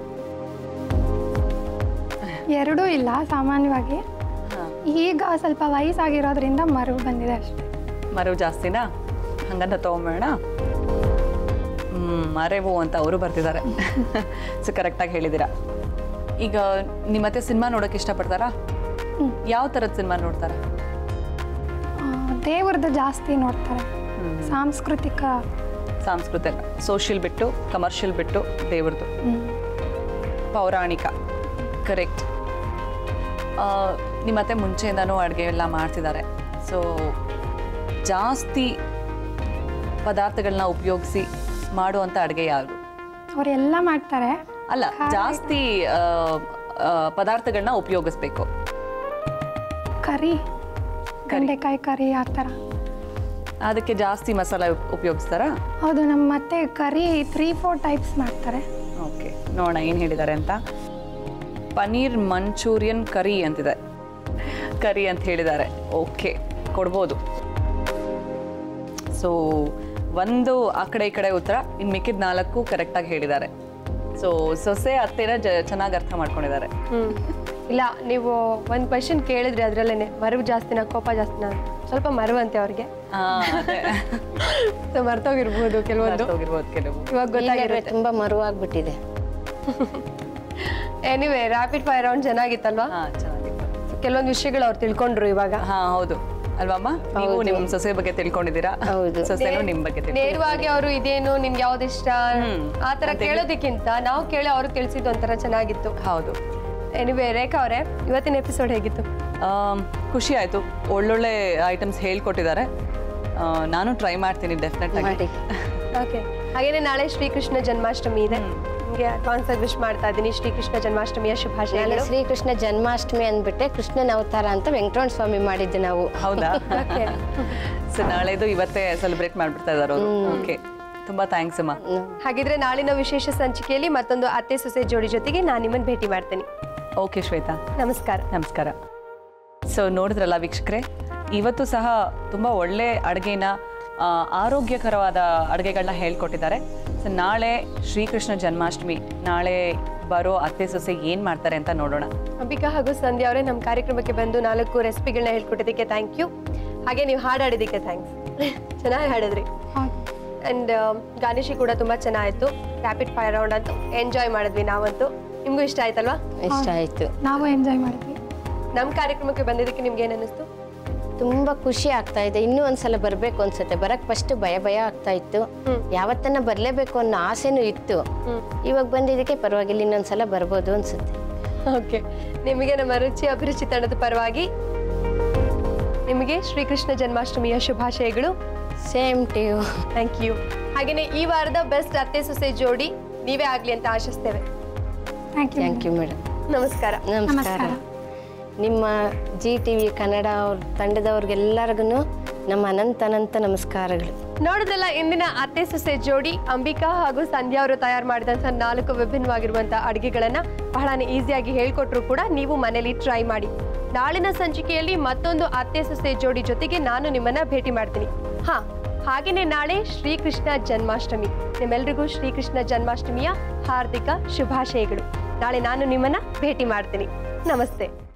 ಎರಡೂ ಇಲ್ಲ, ಸಾಮಾನ್ಯವಾಗಿ. ಈಗ ಸ್ವಲ್ಪ ವಯಸ್ಸಾಗಿರೋದ್ರಿಂದ ಮರು ಬಂದಿದೆ ಅಷ್ಟೇ. ಮರವು ಜಾಸ್ತಿನಾ? ಹಂಗಂತ ತೊಗೊಂಬೇಡ. ಹ್ಞೂ ಮರೆವು ಅಂತ ಅವರು ಬರ್ತಿದ್ದಾರೆ. ಸೊ ಕರೆಕ್ಟಾಗಿ ಹೇಳಿದ್ದೀರಾ. ಈಗ ನಿಮ್ಮತ್ತೆ ಸಿನಿಮಾ ನೋಡೋಕೆ ಇಷ್ಟಪಡ್ತಾರಾ? ಯಾವ ಥರದ ಸಿನಿಮಾ ನೋಡ್ತಾರೆ? ದೇವ್ರದ್ದು ಜಾಸ್ತಿ ನೋಡ್ತಾರೆ. ಸಾಂಸ್ಕೃತಿಕ ಸಾಂಸ್ಕೃತಿಕ, ಸೋಷಿಯಲ್ ಬಿಟ್ಟು, ಕಮರ್ಷಿಯಲ್ ಬಿಟ್ಟು ದೇವ್ರದ್ದು, ಪೌರಾಣಿಕ. ಕರೆಕ್ಟ್. ನಿಮ್ಮತ್ತೆ ಮುಂಚೆಯಿಂದನೂ ಅಡುಗೆ ಎಲ್ಲ ಮಾಡ್ತಿದ್ದಾರೆ. ಸೊ ಜಾಸ್ತಿ ಪದಾರ್ಥಗಳನ್ನ ಉಪಯೋಗಿಸಿ ಮಾಡುವಂಥ ಅಡುಗೆ ಯಾವುದು? ಅವರೆಲ್ಲ ಮಾಡ್ತಾರೆ. ಅಲ್ಲ, ಜಾಸ್ತಿ ಪದಾರ್ಥಗಳನ್ನ ಉಪಯೋಗಿಸ್ಬೇಕು. ಕರಿ, ಬೆಂಡೆಕಾಯಿ ಕರಿ, ಆ ಥರ. ಅದಕ್ಕೆ ಜಾಸ್ತಿ ಮಸಾಲೆ ಉಪಯೋಗಿಸ್ತಾರಾ? ಹೌದು, ನಮ್ಮ ಮತ್ತೆ ಕರಿ ತ್ರೀ ಫೋರ್ ಟೈಪ್ಸ್ ಮಾಡ್ತಾರೆ. ಓಕೆ, ನೋಡೋಣ ಏನು ಹೇಳಿದ್ದಾರೆ ಅಂತ. ಪನ್ನೀರ್ ಮಂಚೂರಿಯನ್ ಕರಿ ಅಂತಿದೆ. ಕರಿ ಅಂತ ಹೇಳಿದ್ದಾರೆ. ಓಕೆ, ಕೊಡ್ಬೋದು. ಸೊ ಒಂದು ಆ ಕಡೆ ಈ ಕಡೆ ಉತ್ತರ, ಇನ್ನು ಮಿಕ್ಕಿದ ನಾಲ್ಕು ಕರೆಕ್ಟಾಗಿ ಹೇಳಿದ್ದಾರೆ. ಸೊ ಸೊಸೆ ಅತ್ತೆನ ಜ ಚೆನ್ನಾಗಿ ಅರ್ಥ ಮಾಡ್ಕೊಂಡಿದ್ದಾರೆ. ಹ್ಮ್ ಇಲ್ಲ, ನೀವು ಒಂದು ಕ್ವೆಶನ್ ಕೇಳಿದ್ರಿ, ಅದರಲ್ಲೇನೆ ಮರವು ಜಾಸ್ತಿನ ಕೋಪ ಜಾಸ್ತಿನ? ಸ್ವಲ್ಪ ಮರವಂತೆ ಅವ್ರಿಗೆ. ಸೊ ಮರ್ತೋಗಿರ್ಬೋದು ಕೆಲವೊಂದು. ಹೋಗಿರ್ಬೋದು ಕೆಲವು. ಇವಾಗ ಗೊತ್ತಾಗಿರುತ್ತೆ. ತುಂಬಾ ಮರುವಾಗ್ಬಿಟ್ಟಿದೆ. ಎನಿವೆ, ರ್ಯಾಪಿಡ್ ಫೈರ್ ರೌಂಡ್ ಚೆನ್ನಾಗಿತ್ತಲ್ವಾ? ಹಾ, ಚೆನ್ನಾಗಿತ್ತು. ಕೆಲವೊಂದು ವಿಷಯಗಳು ಅವ್ರು ತಿಳ್ಕೊಂಡ್ರು ಇವಾಗ. ಹಾ ಹೌದು ಅಲ್ವಮ್ಮ? ನೀವು ನಿಮ್ಮ ಸೊಸೆ ಬಗ್ಗೆ ತಿಳ್ಕೊಂಡಿದ್ದೀರಾ, ಹೌದು. ಸೊಸೆನೂ ನಿಮ್ಮ ಬಗ್ಗೆ ತಿಳ್ಕೊಂಡಿದ್ದೀರಾ. ನೇರವಾಗಿ ಅವರು ಇದೇನು ನಿಮ್ಗೆ ಯಾವ್ದು ಇಷ್ಟ ಆ ತರ ಕೇಳೋದಕ್ಕಿಂತ ನಾವು ಕೇಳಿ ಅವ್ರಿಗೆ ತಿಳಿಸಿದ್ದು ಒಂಥರ ಚೆನ್ನಾಗಿತ್ತು. ಹೌದು. ಎನಿವೆ, ರೇಖಾ ಅವರೇ, ಇವತ್ತಿನ ಎಪಿಸೋಡ್ ಹೇಗಿತ್ತು? ಖುಷಿ ಆಯಿತು. ಒಳ್ಳೊಳ್ಳೆ ಐಟಮ್ಸ್ ಹೇಳ್ಕೊಟ್ಟಿದ್ದಾರೆ. ನಾನು ಟ್ರೈ ಮಾಡ್ತೀನಿ ಡೆಫಿನೆಟ್ ಆಗಿ ಮಾಡಿ ಓಕೆ ಹಾಗೇನೆ ನಾಳೆ ಶ್ರೀಕೃಷ್ಣ ಜನ್ಮಾಷ್ಟಮಿ ಇದೆ ನಿಮಗೆ ಅಡ್ವಾನ್ಸ್ ಆಗಿ ವಿಶ್ ಮಾಡ್ತಾ ಇದ್ದೀನಿ ಶ್ರೀಕೃಷ್ಣ ಜನ್ಮಾಷ್ಟಮಿಯ ನಾನು ಶುಭಾಶಯಗಳು. ಶ್ರೀಕೃಷ್ಣ ಜನ್ಮಾಷ್ಟಮಿ ಅಂದ್ಬಿಟ್ಟೆ ಕೃಷ್ಣನ ಅವತಾರ ಅಂತ ವೆಂಕಟರಮಣ ಸ್ವಾಮಿ ಮಾಡಿದ್ದು ನಾವು. ಹೌದಾ ಓಕೆ ಸೊ ನಾಳೆದು ಇವತ್ತೇ ಸೆಲೆಬ್ರೇಟ್ ಮಾಡ್ಬಿಡ್ತಾ ಇದ್ದಾರೆ ಅವರು. ಓಕೆ ತುಂಬಾ ಥ್ಯಾಂಕ್ಸ್ ಅಮ್ಮ. ಹಾಗಿದ್ರೆ ನಾಳಿನ ವಿಶೇಷ ಸಂಚಿಕೆಯಲ್ಲಿ ಮತ್ತೊಂದು ಅತ್ತೆ ಸೊಸೆ ಜೋಡಿ ಜೊತೆಗೆ ನಾನು ನಿಮ್ಮನ್ನು ಭೇಟಿ ಮಾಡ್ತೀನಿ. ಓಕೆ ಶ್ವೇತಾ, ನಮಸ್ಕಾರ. ನಮಸ್ಕಾರ. ಸೊ ನೋಡಿದ್ರಲ್ಲ ವೀಕ್ಷಕರೇ, ಇವತ್ತು ಸಹ ತುಂಬ ಒಳ್ಳೆ ಅಡುಗೆನ ಆರೋಗ್ಯಕರವಾದ ಅಡುಗೆಗಳನ್ನ ಹೇಳ್ಕೊಟ್ಟಿದ್ದಾರೆ. ಸೊ ನಾಳೆ ಶ್ರೀಕೃಷ್ಣ ಜನ್ಮಾಷ್ಟಮಿ, ನಾಳೆ ಬರೋ ಅತ್ತೆ ಸೊಸೆ ಏನು ಮಾಡ್ತಾರೆ ಅಂತ ನೋಡೋಣ. ಅಂಬಿಕಾ ಹಾಗೂ ಸಂಧ್ಯಾ ಅವರೇ ನಮ್ಮ ಕಾರ್ಯಕ್ರಮಕ್ಕೆ ಬಂದು ನಾಲ್ಕು ರೆಸಿಪಿಗಳನ್ನ ಹೇಳ್ಕೊಟ್ಟಿದ್ದಕ್ಕೆ ಥ್ಯಾಂಕ್ ಯು. ಹಾಗೆ ನೀವು ಹಾಡಾಡಿದ್ದಕ್ಕೆ ಥ್ಯಾಂಕ್ಸ್. ಚೆನ್ನಾಗಿ ಹಾಡಿದ್ರಿ. ಆ್ಯಂಡ್ ಗಾನಿಶಿ ಕೂಡ ತುಂಬ ಚೆನ್ನಾಗಿತ್ತು. ರ್ಯಾಪಿಡ್ ಫೈರ್ ರೌಂಡ್ ಅಂತೂ ಎಂಜಾಯ್ ಮಾಡಿದ್ವಿ ನಾವಂತೂ. ನಿಮಗೂ ಇಷ್ಟ ಆಯ್ತಲ್ವಾ? ಇಷ್ಟ ಆಯಿತು. ನಾವು ಎಂಜಾಯ್ ಮಾಡಿದ್ವಿ. ನಮ್ಮ ಕಾರ್ಯಕ್ರಮಕ್ಕೆ ಬಂದಿದ್ದಕ್ಕೆ ನಿಮ್ಗೆ ಏನು ಅನ್ನಿಸ್ತು? ತುಂಬ ಖುಷಿ ಆಗ್ತಾ ಇದೆ. ಇನ್ನೂ ಒಂದ್ಸಲ ಬರಬೇಕು ಅನ್ಸುತ್ತೆ. ಬರಕ್ಕೆ ಫಸ್ಟ್ ಭಯ ಭಯ ಆಗ್ತಾ ಇತ್ತು. ಯಾವತ್ತನ್ನ ಬರಲೇಬೇಕು ಅನ್ನೋ ಆಸೆನೂ ಇತ್ತು. ಇವಾಗ ಬಂದಿದ್ದಕ್ಕೆ ಪರವಾಗಿಲ್ಲ, ಇನ್ನೊಂದ್ಸಲ ಬರ್ಬೋದು ಅನ್ಸುತ್ತೆ. ಓಕೆ, ನಿಮಗೆ ನಮ್ಮ ರುಚಿ ಅಭಿರುಚಿ ತಂಡದ ಪರವಾಗಿ ನಿಮಗೆ ಶ್ರೀಕೃಷ್ಣ ಜನ್ಮಾಷ್ಟಮಿಯ ಶುಭಾಶಯಗಳು. Same to you. Thank you. ಹಾಗೆಯೇ ಈ ವಾರದ ಬೆಸ್ಟ್ ಅತ್ತೆ ಸೊಸೆ ಜೋಡಿ ನೀವೇ ಆಗಲಿ ಅಂತ ಆಶಿಸ್ತೇವೆ. Thank you. Thank you madam. ನಮಸ್ಕಾರ. ನಮಸ್ಕಾರ. ನಿಮ್ಮ ಜಿ ಟಿ ವಿ ಕನ್ನಡ ಅವ್ರ ತಂಡದವ್ರಿಗೆಲ್ಲರಿಗೂ ನಮ್ಮ ಅನಂತ ಅನಂತ ನಮಸ್ಕಾರಗಳು. ನೋಡಿದ್ರಲ್ಲ ಇಂದಿನ ಅತ್ತೆ ಸೊಸೆ ಜೋಡಿ ಅಂಬಿಕಾ ಹಾಗೂ ಸಂಧ್ಯಾ ಅವರು ತಯಾರು ಮಾಡಿದಂಥ ನಾಲ್ಕು ವಿಭಿನ್ನವಾಗಿರುವಂಥ ಅಡುಗೆಗಳನ್ನು ಬಹಳನೇ ಈಸಿಯಾಗಿ ಹೇಳ್ಕೊಟ್ರು ಕೂಡ ನೀವು ಮನೇಲಿ ಟ್ರೈ ಮಾಡಿ. ನಾಳಿನ ಸಂಚಿಕೆಯಲ್ಲಿ ಮತ್ತೊಂದು ಅತ್ತೆ ಸೊಸೆ ಜೋಡಿ ಜೊತೆಗೆ ನಾನು ನಿಮ್ಮನ್ನ ಭೇಟಿ ಮಾಡ್ತೀನಿ. ಹಾ, ಹಾಗೆಯೇ ನಾಳೆ ಶ್ರೀಕೃಷ್ಣ ಜನ್ಮಾಷ್ಟಮಿ. ನಿಮ್ಮೆಲ್ರಿಗೂ ಶ್ರೀಕೃಷ್ಣ ಜನ್ಮಾಷ್ಟಮಿಯ ಹಾರ್ದಿಕ ಶುಭಾಶಯಗಳು. ನಾಳೆ ನಾನು ನಿಮ್ಮನ್ನ ಭೇಟಿ ಮಾಡ್ತೀನಿ. ನಮಸ್ತೆ.